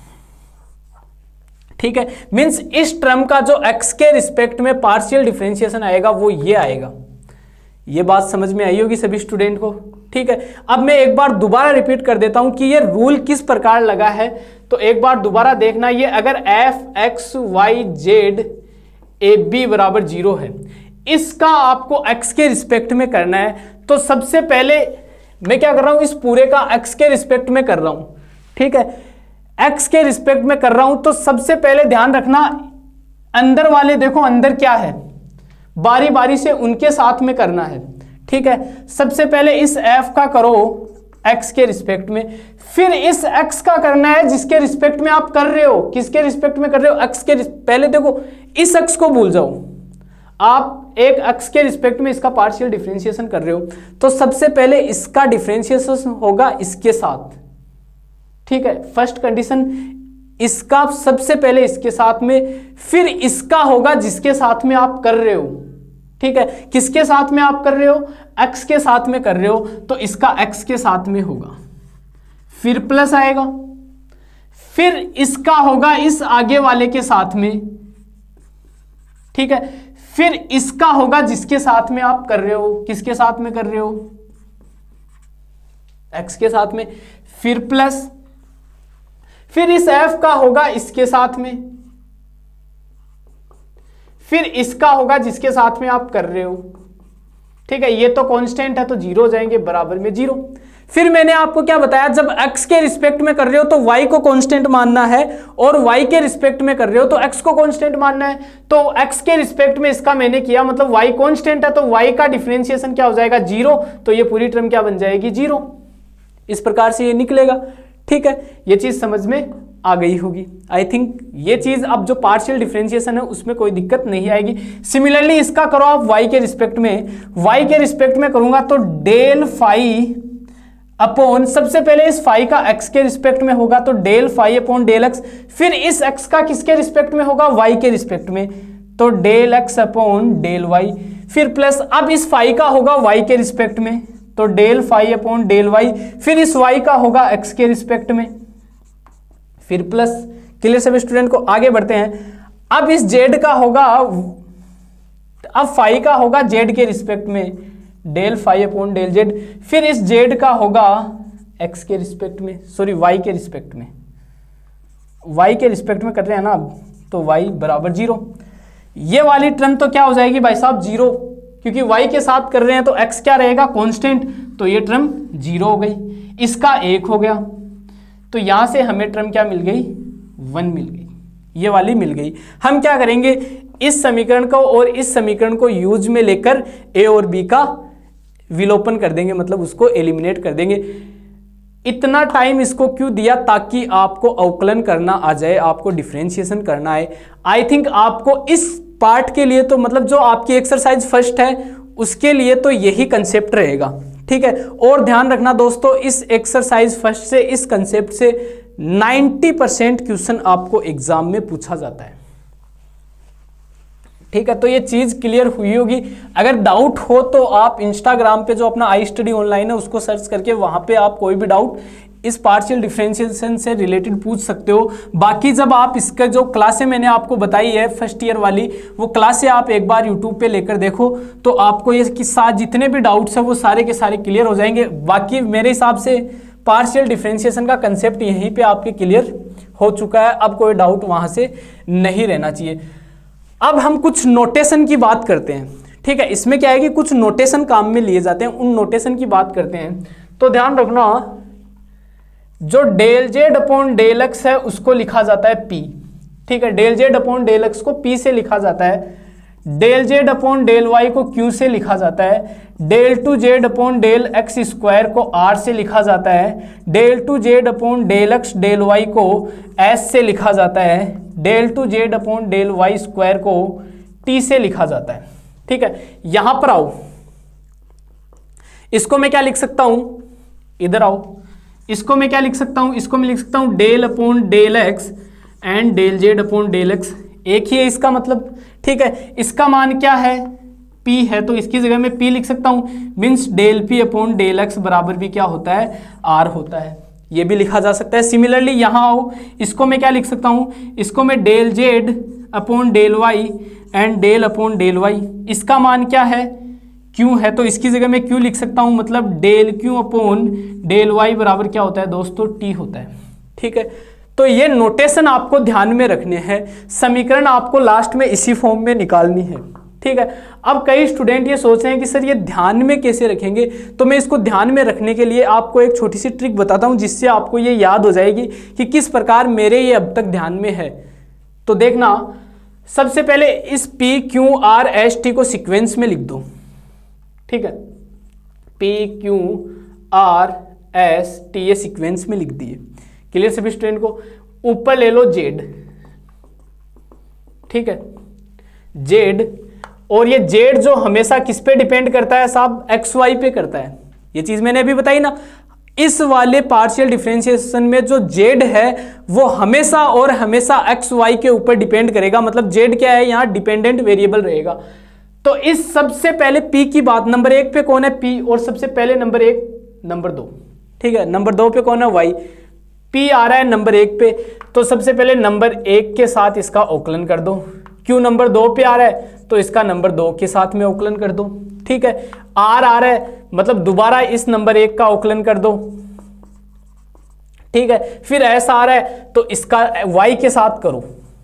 ठीक है। मींस इस टर्म का जो x के रिस्पेक्ट में पार्शियल डिफरेंशिएशन आएगा वो ये आएगा। ये बात समझ में आई होगी सभी स्टूडेंट को, ठीक है। अब मैं एक बार दोबारा रिपीट कर देता हूं कि ये रूल किस प्रकार लगा है, तो एक बार दोबारा देखना। ये अगर f x y z a b बराबर 0 है, इसका आपको x के रिस्पेक्ट में करना है, तो सबसे पहले मैं क्या कर रहा हूं, इस पूरे का x के रिस्पेक्ट में कर रहा हूं, ठीक है। x के रिस्पेक्ट में कर रहा हूं तो सबसे पहले ध्यान रखना, अंदर वाले देखो अंदर क्या है, बारी बारी से उनके साथ में करना है, ठीक है। सबसे पहले इस f का करो x के रिस्पेक्ट में, फिर इस x का करना है जिसके रिस्पेक्ट में आप कर रहे हो, किसके रिस्पेक्ट में कर रहे हो, x के पहले देखो इस x को भूल जाओ, आप एक x के रिस्पेक्ट में इसका पार्शियल डिफरेंशिएशन कर रहे हो, तो सबसे पहले इसका डिफरेंशिएशन होगा इसके साथ, ठीक है। फर्स्ट कंडीशन, इसका सबसे पहले इसके साथ में, फिर इसका होगा जिसके साथ में आप कर रहे हो, ठीक है। किसके साथ में आप कर रहे हो, x के साथ में कर रहे हो, तो इसका x के साथ में होगा, फिर प्लस आएगा, फिर इसका होगा इस आगे वाले के साथ में, ठीक है। फिर इसका होगा जिसके साथ में आप कर रहे हो, किसके साथ में कर रहे हो, x के साथ में, फिर प्लस, फिर इस f का होगा इसके साथ में, फिर इसका होगा जिसके साथ में आप कर रहे हो, ठीक है। ये तो कांस्टेंट है तो 0 हो जाएंगे, बराबर में 0। फिर मैंने आपको क्या बताया, जब x के रिस्पेक्ट में कर रहे हो तो y को कांस्टेंट मानना है, और y के रिस्पेक्ट में कर रहे हो तो x को कांस्टेंट मानना है। तो x के रिस्पेक्ट में इसका मैंने किया, मतलब y कांस्टेंट है तो y का डिफरेंशिएशन क्या हो जाएगा 0, तो ये पूरी टर्म क्या बन जाएगी 0। इस प्रकार से ये निकलेगा, ठीक है। ये चीज समझ में आ गई होगी आई थिंक। ये चीज अब जो पार्शियल डिफरेंशिएशन है उसमें कोई दिक्कत नहीं आएगी। सिमिलरली इसका करो आप y के रिस्पेक्ट में, y के रिस्पेक्ट में करूंगा तो डेल फाई अपॉन, सबसे पहले इस फाई का x के रिस्पेक्ट में होगा तो del phi upon del x, फिर इस x का किसके रिस्पेक्ट में होगा, y के रिस्पेक्ट में, तो del x upon del y, फिर प्लस, अब इस फाई का होगा y के रिस्पेक्ट में तो del phi upon del y, फिर इस y का होगा x के रिस्पेक्ट में, फिर प्लस। क्लियर सभी स्टूडेंट को, आगे बढ़ते हैं। अब इस z का होगा, अब फाई का होगा z के रिस्पेक्ट में del phi upon del z, फिर इस z का होगा x के रिस्पेक्ट में, सॉरी y के रिस्पेक्ट में, y के रिस्पेक्ट में कर रहे हैं ना अब, तो y बराबर 0। ये वाली टर्म तो क्या हो जाएगी भाई साहब 0, क्योंकि y के साथ कर रहे हैं तो x क्या रहेगा, कांस्टेंट, तो ये टर्म 0 हो गई, इसका 1 हो गया, तो यहां से हमें टर्म क्या मिल गई, 1 मिल गई, ये वाली मिल गई। हम क्या करेंगे, इस समीकरण को और इस समीकरण को यूज में लेकर a और b का विलोपन कर देंगे, मतलब उसको एलिमिनेट कर देंगे। इतना टाइम इसको क्यों दिया, ताकि आपको अवकलन करना आ जाए, आपको डिफरेंशिएशन करना है। आई थिंक आपको इस पार्ट के लिए तो मतलब जो आपकी एक्सरसाइज फर्स्ट है उसके लिए तो यही कंसेप्ट रहेगा, ठीक है। और ध्यान रखना दोस्तों, इस एक्सरसाइज फर्स्ट से, इस कंसेप्ट से 90% क्वेश्चन आपको एग्जाम में पूछा जाता है, ठीक है। तो ये चीज क्लियर हुई होगी। अगर डाउट हो तो आप इंस्टाग्राम पे जो अपना आई स्टडी ऑनलाइन है उसको सर्च करके वहां पे आप कोई भी डाउट इस पार्शियल डिफरेंशिएशन से रिलेटेड पूछ सकते हो। बाकी जब आप इसका जो क्लासें मैंने आपको बताई है फर्स्ट ईयर वाली, वो क्लासें आप एक बार यूट्यूब पे लेकर देखो तो आपको ये किस्सा जितने भी डाउट्स हैं वो सारे के सारे क्लियर हो जाएंगे। बाकी मेरे हिसाब से पार्शियल डिफरेंशिएशन का कंसेप्ट यहीं पे आपके क्लियर हो चुका है, अब कोई डाउट वहां से नहीं रहना चाहिए। अब हम कुछ नोटेशन की बात करते हैं, ठीक है। इसमें क्या है कि कुछ नोटेशन काम में लिए जाते हैं, उन नोटेशन की बात करते हैं। तो ध्यान रखना, जो del z upon del x है उसको लिखा जाता है पी, ठीक है। Del z upon del x को पी से लिखा जाता है, del z upon del y को क्यू से लिखा जाता है, del two z upon del x square को आर से लिखा जाता है, del two z upon del x del y को एस से लिखा जाता है, del two z upon del y square को टी से लिखा जाता है, ठीक है। यहां पर आओ, इसको मैं क्या लिख सकता हूं, इधर आओ, इसको मैं क्या लिख सकता हूं, इसको मैं लिख सकता हूं del upon del x and del z upon del x, एक ही है इसका मतलब, ठीक है। इसका मान क्या है, P है, तो इसकी जगह में P लिख सकता हूं, means del P upon del x बराबर भी क्या होता है, R होता है, ये भी लिखा जा सकता है। सिमिलरली यहां आओ, इसको मैं क्या लिख सकता हूं, इसको मैं del z upon del y and del upon del y, इसका मान क्या है, Q है, तो इसकी जगह में Q लिख सकता हूं, मतलब del Q upon del y बराबर क्या होता है दोस्तों, T होता है, ठीक है। तो ये नोटेशन आपको ध्यान में रखने हैं, समीकरण आपको लास्ट में इसी फॉर्म में निकालनी है, ठीक है। अब कई स्टूडेंट ये सोच रहे हैं कि सर ये ध्यान में कैसे रखेंगे, तो मैं इसको ध्यान में रखने के लिए आपको एक छोटी सी ट्रिक बताता हूं जिससे आपको ये याद हो जाएगी कि किस प्रकार मेरे ये अब तक ध्यान में है। तो देखना, सबसे पहले इस P Q R S T को सीक्वेंस में लिख दो, ठीक है। P Q R S T ये सीक्वेंस में लिख दिए, क्लियर सभी स्टूडेंट को। ऊपर ले लो जेड, ठीक है, जेड, और ये जेड जो हमेशा किस पे डिपेंड करता है साहब, एक्स वाई पे करता है, ये चीज मैंने अभी बताई ना। इस वाले पार्शियल डिफरेंशिएशन में जो जेड है वो हमेशा और हमेशा एक्स वाई के ऊपर डिपेंड करेगा, मतलब जेड क्या है यहाँ, डिपेंडेंट वेरिएबल रहेगा। तो इस सबसे पहले पी की बात, नंबर 1 पे कौन है, पी, और सबसे पहले नंबर 1 नंबर 2, ठीक है। नंबर 2 पे कौन है, वाई, पी आ रहा है नंबर 1 पे, तो सबसे पहले नंबर 1 के साथ इसका अवकलन कर दो। क्यू नंबर 2 पे आ रहा है तो इसका नंबर 2 के साथ में अवकलन कर दो, ठीक है। आर आ रहा है मतलब दोबारा इस नंबर 1 का अवकलन कर दो, ठीक है। फिर एस आ रहा है तो इसका वाई के साथ करो,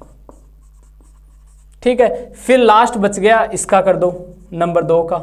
ठीक है। फिर लास्ट बच गया इसका कर दो, नंबर 2 का।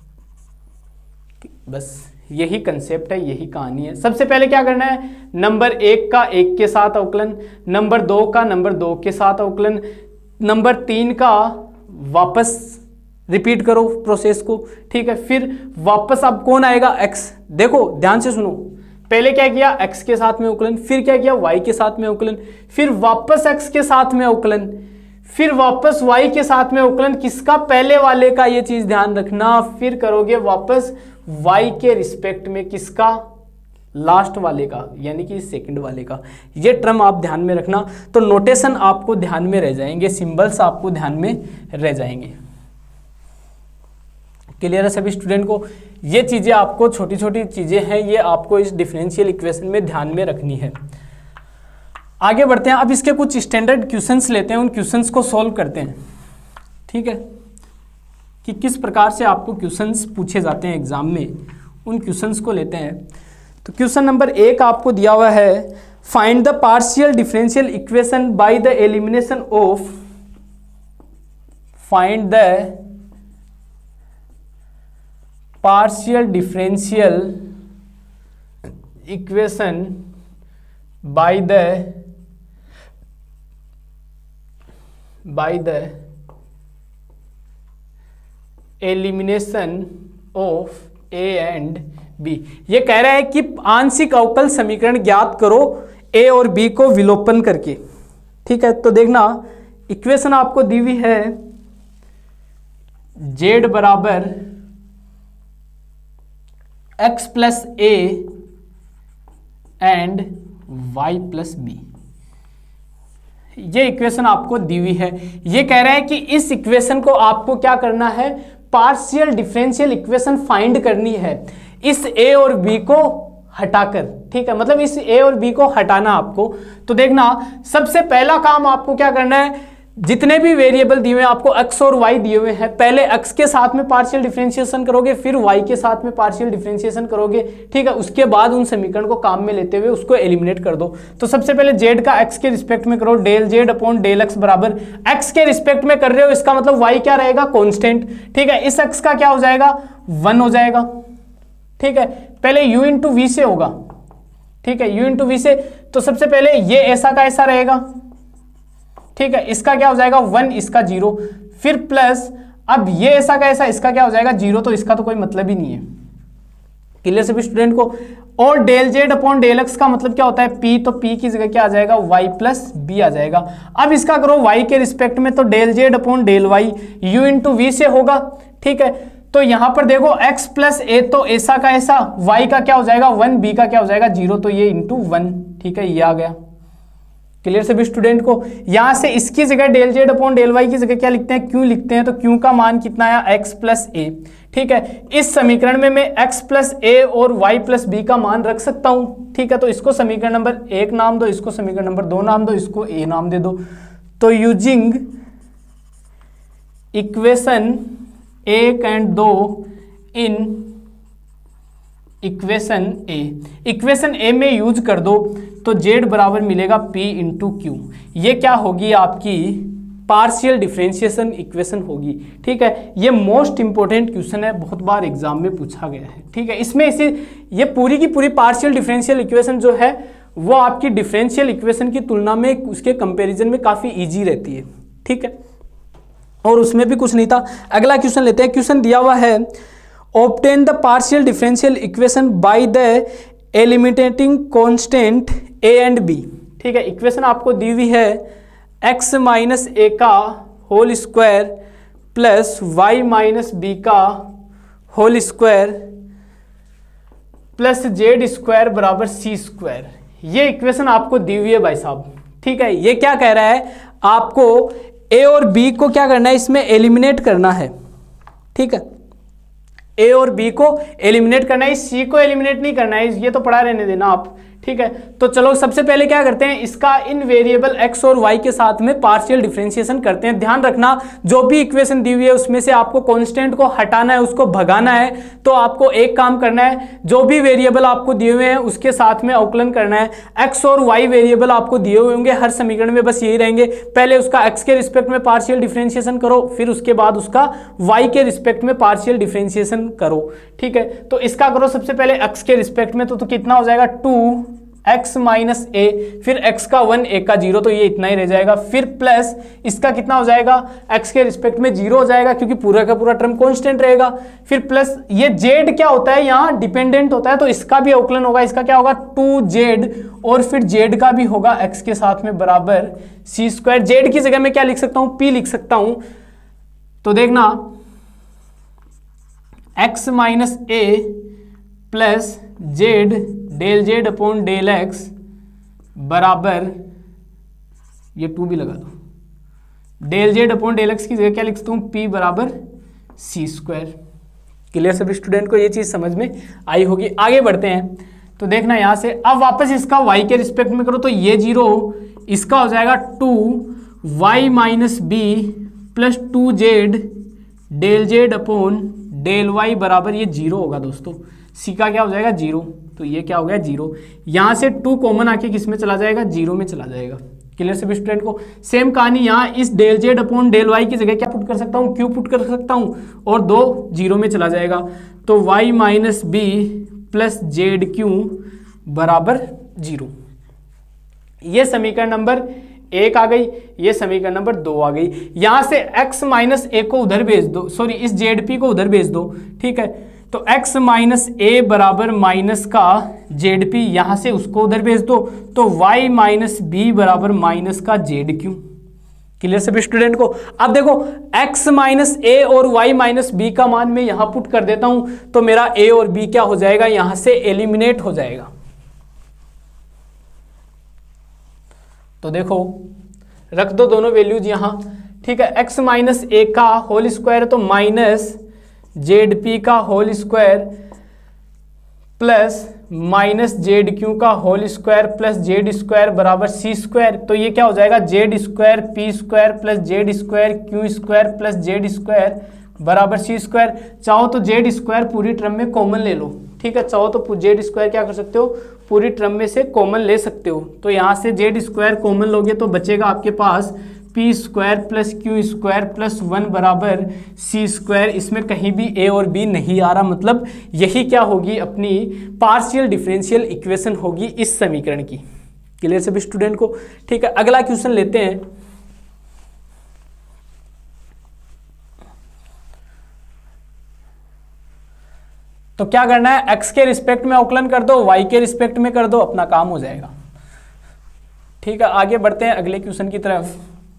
बस यही कंसेप्ट है, यही कहानी है। सबसे पहले क्या करना है, नंबर 1 का 1 के साथ अवकलन, नंबर 2 का नंबर 2 के साथ अवकलन, नंबर 3 का वापस रिपीट करो प्रोसेस को, ठीक है। फिर वापस अब कौन आएगा, x। देखो ध्यान से सुनो, पहले क्या किया, x के साथ में अवकलन, फिर क्या किया, y के साथ में अवकलन, फिर वापस x के साथ में अवकलन, फिर वापस y के साथ में अवकलन, किसका, पहले वाले का, ये चीज ध्यान रखना। फिर करोगे वापस y के रिस्पेक्ट में किसका, लास्ट वाले का, यानी कि सेकंड वाले का। ये टर्म आप ध्यान में रखना, तो नोटेशन आपको ध्यान में रह जाएंगे, सिंबल्स आपको ध्यान में रह जाएंगे। क्लियर है सभी स्टूडेंट को, ये चीजें आपको छोटी छोटी चीजें हैं, ये आपको इस डिफरेंशियल इक्वेशन में ध्यान में रखनी है। आगे बढ़ते हैं, अब इसके कुछ स्टैंडर्ड क्वेश्चंस लेते हैं, उन क्वेश्चंस को सॉल्व करते हैं, ठीक है, कि किस प्रकार से आपको क्वेश्चंस पूछे जाते हैं एग्जाम में, उन क्वेश्चंस को लेते हैं। तो क्वेश्चन नंबर 1 आपको दिया हुआ है, find the partial differential equation by the elimination of, find the partial differential equation by the elimination of a and b. ये कह रहा है कि आंशिक अवकल समीकरण ज्ञात करो ए और बी को विलोपन करके। ठीक है, तो देखना इक्वेशन आपको दी हुई है z बराबर x plus a and y plus b. ये इक्वेशन आपको दी हुई है। ये कह रहा है कि इस इक्वेशन को आपको क्या करना है, पार्शियल डिफरेंशियल इक्वेशन फाइंड करनी है इस a और b को हटाकर। ठीक है, मतलब इस a और b को हटाना आपको। तो देखना सबसे पहला काम आपको क्या करना है, जितने भी वेरिएबल दिए हुए हैं आपको x और y दिए हुए हैं, पहले x के साथ में पार्शियल डिफरेंशिएशन करोगे, फिर y के साथ में पार्शियल डिफरेंशिएशन करोगे। ठीक है, उसके बाद उन समीकरण को काम में लेते हुए उसको एलिमिनेट कर दो। तो सबसे पहले z का x के रिस्पेक्ट में करो, del z upon del x बराबर x के रिस्पेक्ट में कर रहे हो, इसका मतलब y क्या रहेगा, कॉन्स्टेंट। ठीक है, इस x का क्या हो जाएगा, 1 हो जाएगा। ठीक है, पहले u इंटू वी से होगा। ठीक है, u इंटू वी से, तो सबसे पहले ये ऐसा का ऐसा रहेगा। ठीक है, इसका क्या हो जाएगा 1, इसका 0, फिर प्लस अब ये ऐसा का ऐसा, इसका क्या हो जाएगा 0, तो इसका तो कोई मतलब ही नहीं है। क्लियर सभी स्टूडेंट को। और del z upon del x का मतलब क्या होता है, p, तो p की जगह क्या आ जाएगा y प्लस बी आ जाएगा। अब इसका करो y के रिस्पेक्ट में, तो del z upon del y u into v से होगा। ठीक है, तो यहां पर देखो x प्लस ए, तो ऐसा का ऐसा, y का क्या हो जाएगा 1, b का क्या हो जाएगा 0, तो ये इंटू 1। ठीक है, ये आ गया। क्लियर सभी स्टूडेंट को। यहां से इसकी जगह del z upon del y की जगह क्या लिखते हैं, क्यू लिखते हैं, तो क्यू का मान कितना आया x प्लस ए। ठीक है, इस समीकरण में मैं x प्लस ए और y प्लस बी का मान रख सकता हूं। ठीक है, तो इसको समीकरण नंबर 1 नाम दो, इसको समीकरण नंबर 2 नाम दो, इसको a नाम दे दो। तो using equation 1 and 2 in equation a में यूज कर दो, तो z बराबर मिलेगा p इंटू क्यू। ये क्या होगी, आपकी पार्शियल डिफरेंशिएशन इक्वेशन होगी। ठीक है, ये मोस्ट इंपॉर्टेंट क्वेश्चन है, बहुत बार एग्जाम में पूछा गया है। ठीक है, इसमें ये पूरी की पूरी पार्शियल डिफरेंशियल इक्वेशन जो है वो आपकी डिफरेंशियल इक्वेशन की तुलना में उसके कंपैरिजन में काफ़ी ईजी रहती है। ठीक है, और उसमें भी कुछ नहीं था। अगला क्वेश्चन लेते हैं। क्वेश्चन दिया हुआ है, obtain the partial differential equation by the eliminating constant a and b। ठीक है, इक्वेशन आपको दी हुई है x माइनस ए का whole square plus y minus b का whole square plus z square बराबर सी स्क्वायर। ये इक्वेशन आपको दी हुई है भाई साहब। ठीक है, ये क्या कह रहा है, आपको a और b को क्या करना है, इसमें एलिमिनेट करना है। ठीक है, a और b को एलिमिनेट करना है, c को एलिमिनेट नहीं करना है, ये तो पढ़ा रहने देना आप। ठीक है, तो चलो सबसे पहले क्या करते हैं, इसका इन वेरिएबल x और y के साथ में पार्शियल डिफरेंशिएशन करते हैं। ध्यान रखना, जो भी इक्वेशन दी हुई है उसमें से आपको कांस्टेंट को हटाना है, उसको भगाना है। तो आपको एक काम करना है, जो भी वेरिएबल आपको दिए हुए हैं उसके साथ में अवकलन करना है। x और y वेरिएबल आपको दिए हुए होंगे हर समीकरण में, बस यही रहेंगे। पहले उसका x के रिस्पेक्ट में पार्शियल डिफरेंशिएशन करो, फिर उसके बाद उसका y के रिस्पेक्ट में पार्शियल डिफरेंशिएशन करो। ठीक है, तो इसका करो सबसे पहले x के रिस्पेक्ट में, तो कितना हो जाएगा 2x माइनस ए, फिर x का 1 a का 0, तो ये इतना ही रह जाएगा। फिर प्लस इसका कितना हो जाएगा, x के रिस्पेक्ट में 0 हो जाएगा क्योंकि पूरा का पूरा टर्म कांस्टेंट रहेगा। फिर प्लस ये z क्या होता है, यहाँ डिपेंडेंट होता है, तो इसका भी अवकलन होगा। इसका क्या होगा 2z, और फिर z का भी होगा x के साथ में बराबर सी स्क्वायर। z की जगह में क्या लिख सकता हूँ, p लिख सकता हूँ। तो देखना x minus a plus z del z upon del x बराबर, ये 2 भी लगा दो, del z upon del x की जगह क्या लिख सकता हूँ, p बराबर सी स्क्वायर। क्लियर सभी स्टूडेंट को ये चीज़ समझ में आई होगी। आगे बढ़ते हैं, तो देखना यहाँ से अब वापस इसका y के रिस्पेक्ट में करो, तो ये 0, इसका हो जाएगा 2y minus b plus 2z del z upon del y बराबर ये 0 होगा दोस्तों। सी का क्या हो जाएगा 0, तो ये क्या हो गया 0। यहाँ से 2 कॉमन आके किस में चला जाएगा, 0 में चला जाएगा। क्लियर सभी स्टूडेंट को। सेम कहानी यहाँ इस del z upon del y की जगह क्या पुट कर सकता हूँ, क्यू पुट कर सकता हूँ, और 2 0 में चला जाएगा। तो y minus b plus z q बराबर 0। ये समीकरण नंबर 1 आ गई, ये समीकरण नंबर 2 आ गई। यहां से x माइनस ए को उधर भेज दो, सॉरी इस जेड पी को उधर भेज दो, ठीक है। तो x माइनस ए बराबर माइनस का जेड पी, यहां से उसको उधर भेज दो, तो y माइनस बी बराबर माइनस का जेड क्यू। क्लियर सभी स्टूडेंट को? अब देखो x माइनस ए और y माइनस बी का मान मैं यहां पुट कर देता हूं, तो मेरा a और b क्या हो जाएगा, यहां से एलिमिनेट हो जाएगा। तो देखो रख दो दोनों वैल्यूज यहां, ठीक है। x माइनस ए का होल स्क्वायर तो माइनस जेड पी का whole square plus minus z q का whole square plus z square बराबर सी स्क्वायर। तो ये क्या हो जाएगा, z square p square plus z square q square plus z square बराबर सी स्क्वायर। चाहो तो जेड स्क्वायर पूरी टर्म में कॉमन ले लो, ठीक है। चाहो तो जेड स्क्वायर क्या कर सकते हो, पूरी टर्म में से कॉमन ले सकते हो। तो यहाँ से जेड स्क्वायर कॉमन लोगे तो बचेगा आपके पास p square plus q square plus 1 बराबर सी स्क्वायर। इसमें कहीं भी ए और बी नहीं आ रहा, मतलब यही क्या होगी, अपनी पार्शियल डिफरेंशियल इक्वेशन होगी इस समीकरण की। क्लियर सभी स्टूडेंट को? ठीक है, अगला क्वेश्चन लेते हैं। तो क्या करना है, x के रिस्पेक्ट में अवकलन कर दो, y के रिस्पेक्ट में कर दो, अपना काम हो जाएगा। ठीक है, आगे बढ़ते हैं अगले क्वेश्चन की तरफ।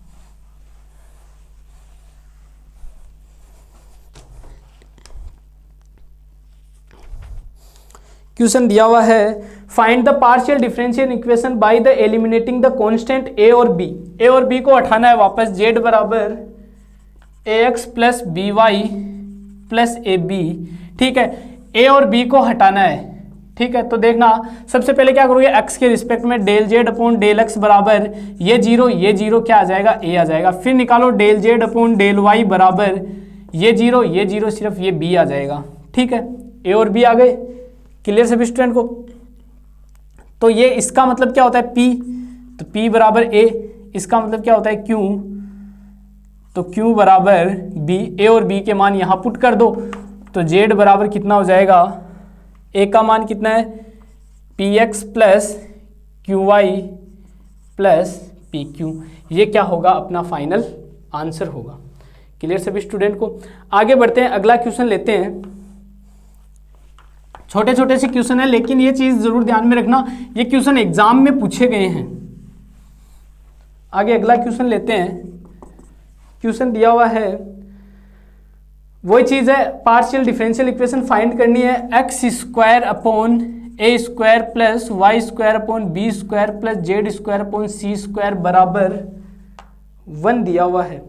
क्वेश्चन दिया हुआ है, find the partial differential equation by the eliminating the constant a और b। a और b को हटाना है वापस, z बराबर ax plus b y plus a b. ठीक है, a और b को हटाना है, ठीक है। तो देखना सबसे पहले क्या करोगे, x के रिस्पेक्ट में del z upon del x बराबर ये जीरो क्या आ जाएगा, a आ जाएगा। फिर निकालो del z upon del y बराबर ये जीरो सिर्फ ये b आ जाएगा। ठीक है, a और b आ गए। क्लियर सभी स्टूडेंट को? तो ये इसका मतलब क्या होता है p, तो p बराबर a, इसका मतलब क्या होता है q, तो q बराबर b। a और b के मान यहां पुट कर दो, तो z बराबर कितना हो जाएगा, a का मान कितना है px plus qy plus pq। ये क्या होगा, अपना फाइनल आंसर होगा। क्लियर सभी स्टूडेंट को? आगे बढ़ते हैं, अगला क्वेश्चन लेते हैं। छोटे छोटे से क्वेश्चन है, लेकिन ये चीज जरूर ध्यान में रखना, ये क्वेश्चन एग्जाम में पूछे गए हैं। आगे अगला क्वेश्चन लेते हैं। क्वेश्चन दिया हुआ है, वही चीज है, पार्शियल डिफरेंशियल इक्वेशन फाइंड करनी है। X square upon a square plus y square upon b square plus z square upon c square बराबर 1 दिया हुआ है,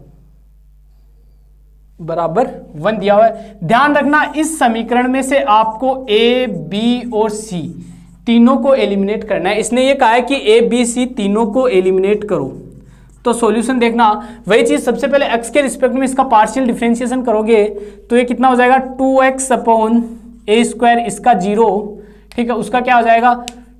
बराबर 1 दिया हुआ है। ध्यान रखना, इस समीकरण में से आपको a, b और c तीनों को एलिमिनेट करना है। इसने ये कहा है कि a, b, c तीनों को एलिमिनेट करो। तो सॉल्यूशन देखना, वही चीज सबसे पहले x के रिस्पेक्ट में इसका पार्शियल डिफरेंशिएशन करोगे तो ये कितना हो जाएगा, 2x अपॉन ए स्क्वायर, इसका 0, ठीक है, उसका क्या हो जाएगा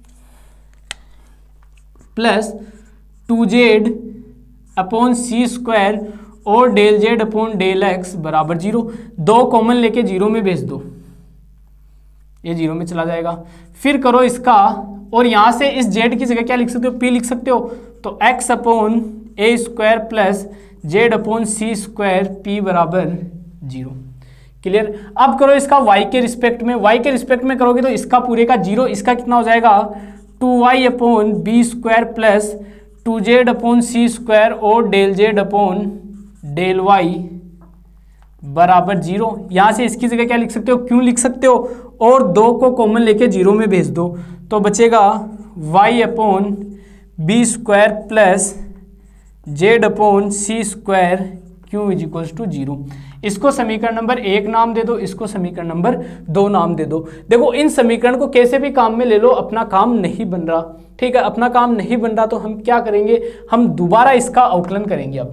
plus 2z upon c square और del z upon del x बराबर 0। 2 कॉमन लेके 0 में भेज दो, ये 0 में चला जाएगा। फिर करो इसका, और यहां से इस जेड की जगह क्या लिख सकते हो, p लिख सकते हो। तो x upon a square plus z upon c square p बराबर 0। क्लियर? अब करो इसका y के रिस्पेक्ट में, y के रिस्पेक्ट में करोगे तो इसका पूरे का 0, इसका कितना हो जाएगा 2y upon b square plus 2z upon c square और del z upon del y बराबर 0। यहां से इसकी जगह क्या लिख सकते हो, क्यों लिख सकते हो, और 2 को कॉमन लेके 0 में भेज दो, तो बचेगा y upon b square plus z upon c square q is equals to 0। इसको समीकरण नंबर 1 नाम दे दो, इसको समीकरण नंबर 2 नाम दे दो। देखो इन समीकरण को कैसे भी काम में ले लो, अपना काम नहीं बन रहा, ठीक है, अपना काम नहीं बन रहा तो हम क्या करेंगे, हम दोबारा इसका अवकलन करेंगे। अब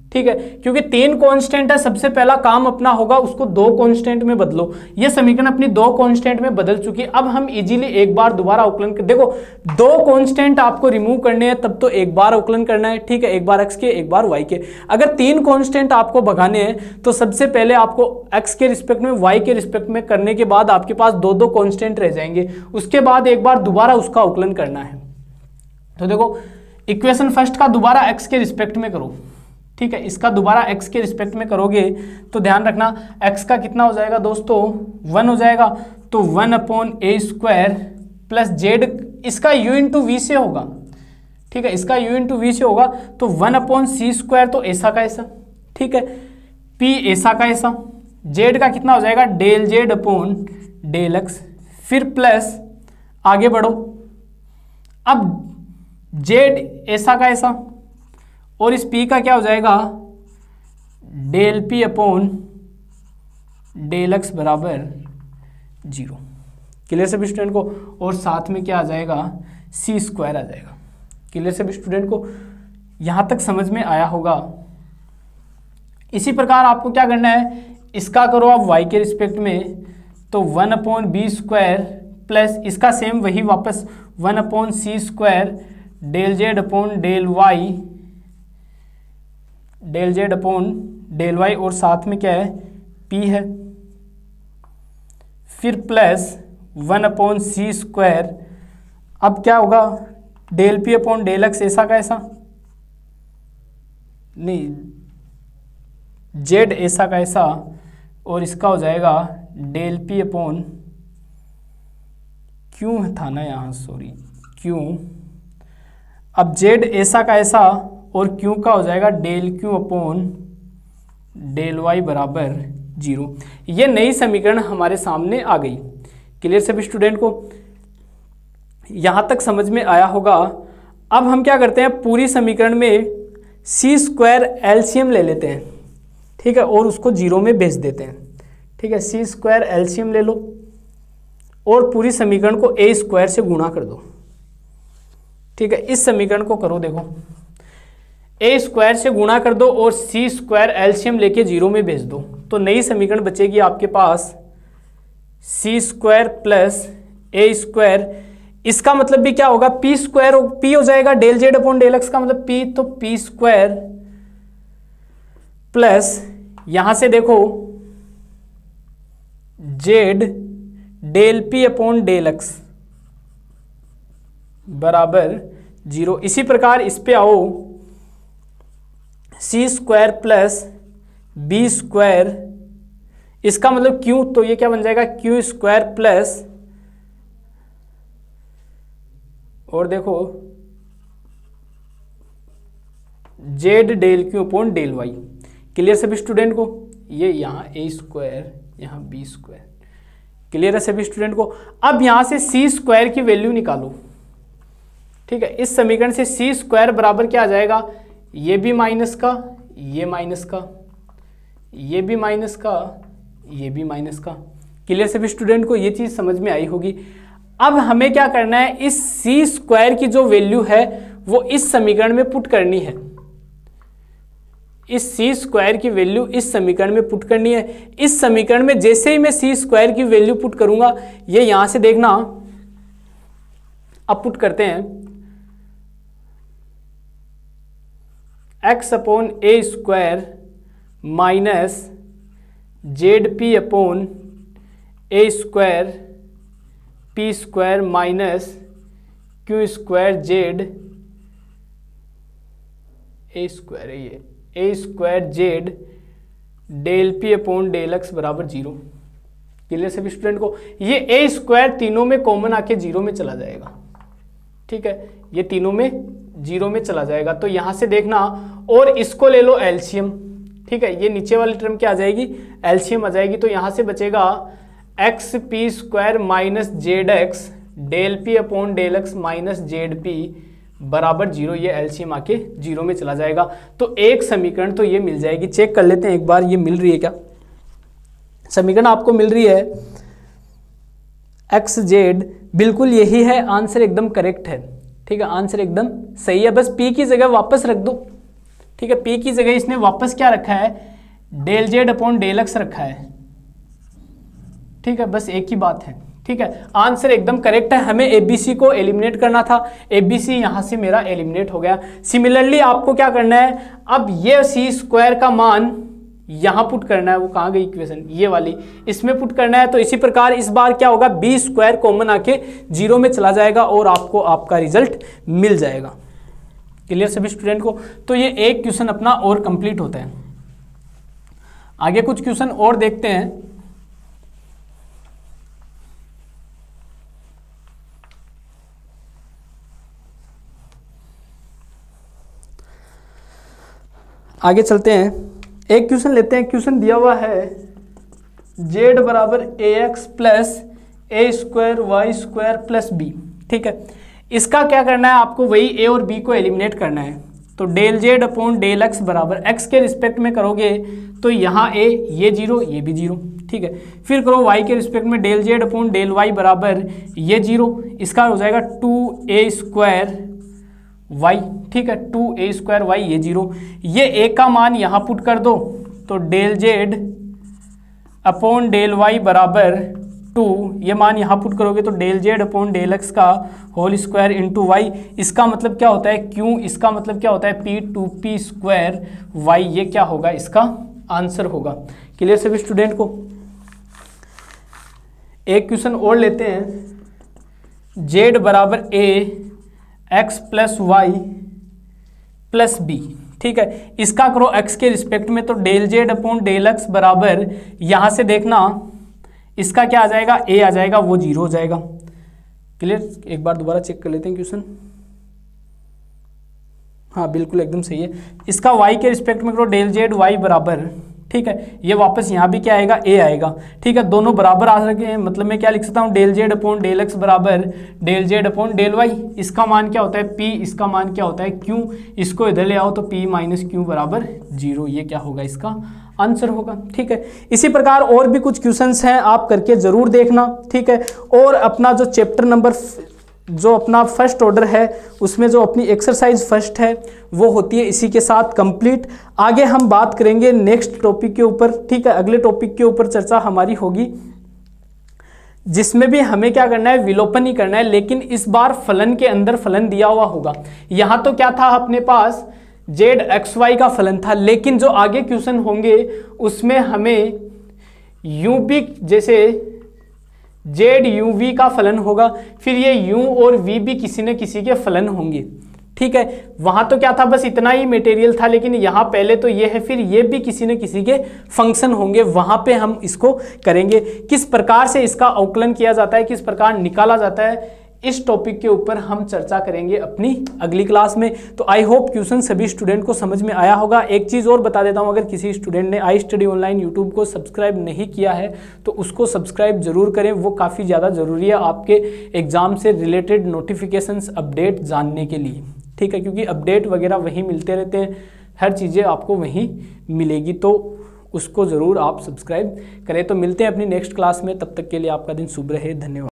ठीक है, क्योंकि 3 कांस्टेंट है, सबसे पहला काम अपना होगा उसको 2 कांस्टेंट में बदलो। ये समीकरण अपनी 2 कांस्टेंट में बदल चुकी है। अब हम इजीली एक बार दोबारा अवकलन कर, देखो 2 कांस्टेंट आपको रिमूव करने हैं तब तो एक बार अवकलन करना है, ठीक है, एक बार x के एक बार y के। अगर 3 कांस्टेंट आपको भगाने हैं तो सबसे पहले आपको x के रिस्पेक्ट में y के रिस्पेक्ट में करने के बाद आपके पास 2 कांस्टेंट रह जाएंगे, उसके बाद एक बार दोबारा उसका अवकलन करना है। तो देखो इक्वेशन फर्स्ट का दोबारा x के रिस्पेक्ट में करो, ठीक है, इसका दोबारा x के रिस्पेक्ट में करोगे तो ध्यान रखना x का कितना हो जाएगा दोस्तों 1 हो जाएगा, तो 1/a² प्लस z, इसका u इंटू वी से होगा, ठीक है, इसका u इंटू वी से होगा, तो 1/c², तो ऐसा का ऐसा, ठीक है, p ऐसा का ऐसा, z का कितना हो जाएगा ∂z/∂x, फिर प्लस आगे बढ़ो, अब z ऐसा का ऐसा और इस p का क्या हो जाएगा ∂p/∂x बराबर 0। क्लियर सभी स्टूडेंट को, और साथ में क्या आ जाएगा c² आ जाएगा। क्लियर सभी स्टूडेंट को, यहाँ तक समझ में आया होगा। इसी प्रकार आपको क्या करना है, इसका करो आप y के रिस्पेक्ट में, तो 1/b² प्लस इसका सेम वही वापस 1/c² ∂z/∂y और साथ में क्या है p है, फिर प्लस 1/c², अब क्या होगा ∂p/∂x ऐसा का ऐसा नहीं, z ऐसा का ऐसा, और इसका हो जाएगा ∂p/ क्यों था ना यहाँ, सॉरी क्यों, अब z ऐसा का ऐसा और q का हो जाएगा ∂q/∂y बराबर 0। ये नई समीकरण हमारे सामने आ गई। क्लियर सभी स्टूडेंट को, यहाँ तक समझ में आया होगा। अब हम क्या करते हैं, पूरी समीकरण में c² एलसीएम ले लेते हैं, ठीक है, और उसको 0 में भेज देते हैं, ठीक है, c² एलसीएम ले लो और पूरी समीकरण को a² से गुणा कर दो, ठीक है, इस समीकरण को करो, देखो a² से गुणा कर दो और c² एलसीएम लेके 0 में भेज दो, तो नई समीकरण बचेगी आपके पास c² प्लस a², इसका मतलब भी क्या होगा p² हो जाएगा ∂z/∂x का मतलब p, तो p² प्लस यहां से देखो z ∂p/∂x बराबर 0। इसी प्रकार इस पे आओ, c² प्लस b², इसका मतलब q, तो ये क्या बन जाएगा q² प्लस, और देखो z ∂q/∂y। क्लियर सभी स्टूडेंट को, ये यहाँ a², यहाँ b²। क्लियर है सभी स्टूडेंट को। अब यहाँ से c² की वैल्यू निकालो, ठीक है, इस समीकरण से c² बराबर क्या आ जाएगा, ये भी माइनस का, ये माइनस का, ये भी माइनस का, ये भी माइनस का। क्लियर सभी स्टूडेंट को, ये चीज समझ में आई होगी। अब हमें क्या करना है, इस c² की जो वैल्यू है वो इस समीकरण में पुट करनी है, इस c² की वैल्यू इस समीकरण में पुट करनी है। इस समीकरण में जैसे ही मैं c² की वैल्यू पुट करूंगा, ये यहां से देखना, अब पुट करते हैं, x/a² minus zp/a² p² minus q² z a² है, ये a² z ∂p/∂x बराबर 0। क्लियर सभी स्टूडेंट को, ये a² तीनों में कॉमन आके 0 में चला जाएगा, ठीक है, ये तीनों में 0 में चला जाएगा। तो यहां से देखना, और इसको ले लो एलसीएम, ठीक है, ये नीचे वाली टर्म क्या आ जाएगी, एलसीएम आ जाएगी। तो यहां से बचेगा xp² minus zx ∂p/∂x minus zp बराबर 0, ये एलसीएम आके 0 में चला जाएगा। तो एक समीकरण तो ये मिल जाएगी। चेक कर लेते हैं एक बार, ये मिल रही है क्या, समीकरण आपको मिल रही है xz, बिल्कुल यही है, आंसर एकदम करेक्ट है, ठीक है, आंसर एकदम सही है। बस p की जगह वापस रख दो, ठीक है, P की जगह इसने वापस क्या रखा है, del z upon del x रखा है। ठीक है, बस एक ही बात है। ठीक है, आंसर एकदम करेक्ट है। हमें एबीसी को एलिमिनेट करना था, एबीसी यहां से मेरा एलिमिनेट हो गया। सिमिलरली आपको क्या करना है, अब ये सी स्क्वायर का मान यहां पुट करना है। वो कहां गई इक्वेशन, ये वाली, इसमें पुट करना है। तो इसी प्रकार इस बार क्या होगा, बी स्क्वायर कॉमन आके 0 में चला जाएगा और आपको आपका रिजल्ट मिल जाएगा। क्लियर सभी स्टूडेंट को? तो ये एक क्वेश्चन अपना और कंप्लीट होता है। आगे कुछ क्वेश्चन और देखते हैं। आगे चलते हैं, एक क्वेश्चन लेते हैं। क्वेश्चन दिया हुआ है z बराबर a x plus a square y square plus b. ठीक है, इसका क्या करना है, आपको वही a और b को एलिमिनेट करना है। तो del z upon del x बराबर x के रिस्पेक्ट में करोगे तो यहाँ a ये 0 ये भी 0। ठीक है, फिर करो y के रिस्पेक्ट में del z upon del y बराबर ये 0, इसका हो जाएगा 2a स्क्वायर y। ठीक है, 2a स्क्वायर y ये 0, ये a का मान यहाँ पुट कर दो तो del z upon del y बराबर 2, ये मान यहाँ पुट करोगे तो del z upon del x का होल स्क्वायर इंटू वाई। इसका मतलब क्या होता है q, इसका मतलब क्या होता है p 2p स्क्वायर y। ये क्या होगा, इसका आंसर होगा। क्लियर सभी स्टूडेंट को? एक क्वेश्चन और लेते हैं, z बराबर a x plus y plus b. ठीक है, इसका करो x के रिस्पेक्ट में तो del z upon del x बराबर, यहां से देखना इसका क्या आ जाएगा, a आ जाएगा, वो 0 हो जाएगा। क्लियर? एक बार दोबारा चेक कर लेते हैं क्वेश्चन। हाँ बिल्कुल एकदम सही है। इसका y के रिस्पेक्ट में करो डेल जेड वाई बराबर, ठीक है, ये वापस यहाँ भी क्या आएगा, a आएगा। ठीक है, दोनों बराबर आ सके हैं, मतलब मैं क्या लिख सकता हूँ, del z upon del x बराबर del z upon del y. इसका मान क्या होता है p, इसका मान क्या होता है q। इसको इधर ले आओ तो p माइनस क्यू बराबर 0। ये क्या होगा, इसका आंसर होगा। ठीक है, इसी प्रकार और भी कुछ क्वेश्चंस हैं, आप करके जरूर देखना। ठीक है, और अपना जो चैप्टर नंबर जो अपना फर्स्ट ऑर्डर है उसमें जो अपनी एक्सरसाइज फर्स्ट है वो होती है इसी के साथ कंप्लीट। आगे हम बात करेंगे नेक्स्ट टॉपिक के ऊपर। ठीक है, अगले टॉपिक के ऊपर चर्चा हमारी होगी जिसमें भी हमें क्या करना है, विलोपन ही करना है, लेकिन इस बार फलन के अंदर फलन दिया हुआ होगा। यहाँ तो क्या था अपने पास, जेड एक्स वाई का फलन था, लेकिन जो आगे क्वेश्चन होंगे उसमें हमें यू भी, जैसे जेड यू वी का फलन होगा, फिर ये यू और वी भी किसी न किसी के फलन होंगे। ठीक है, वहां तो क्या था, बस इतना ही मटेरियल था, लेकिन यहाँ पहले तो ये है, फिर ये भी किसी न किसी के फंक्शन होंगे, वहां पे हम इसको करेंगे। किस प्रकार से इसका अवकलन किया जाता है, किस प्रकार निकाला जाता है, इस टॉपिक के ऊपर हम चर्चा करेंगे अपनी अगली क्लास में। तो आई होप क्वेश्चन सभी स्टूडेंट को समझ में आया होगा। एक चीज़ और बता देता हूं, अगर किसी स्टूडेंट ने आई स्टडी ऑनलाइन यूट्यूब को सब्सक्राइब नहीं किया है तो उसको सब्सक्राइब जरूर करें, वो काफ़ी ज़्यादा ज़रूरी है आपके एग्जाम से रिलेटेड नोटिफिकेशंस अपडेट जानने के लिए। ठीक है, क्योंकि अपडेट वगैरह वहीं मिलते रहते हैं, हर चीज़ें आपको वहीं मिलेगी, तो उसको ज़रूर आप सब्सक्राइब करें। तो मिलते हैं अपनी नेक्स्ट क्लास में, तब तक के लिए आपका दिन शुभ रहे। धन्यवाद।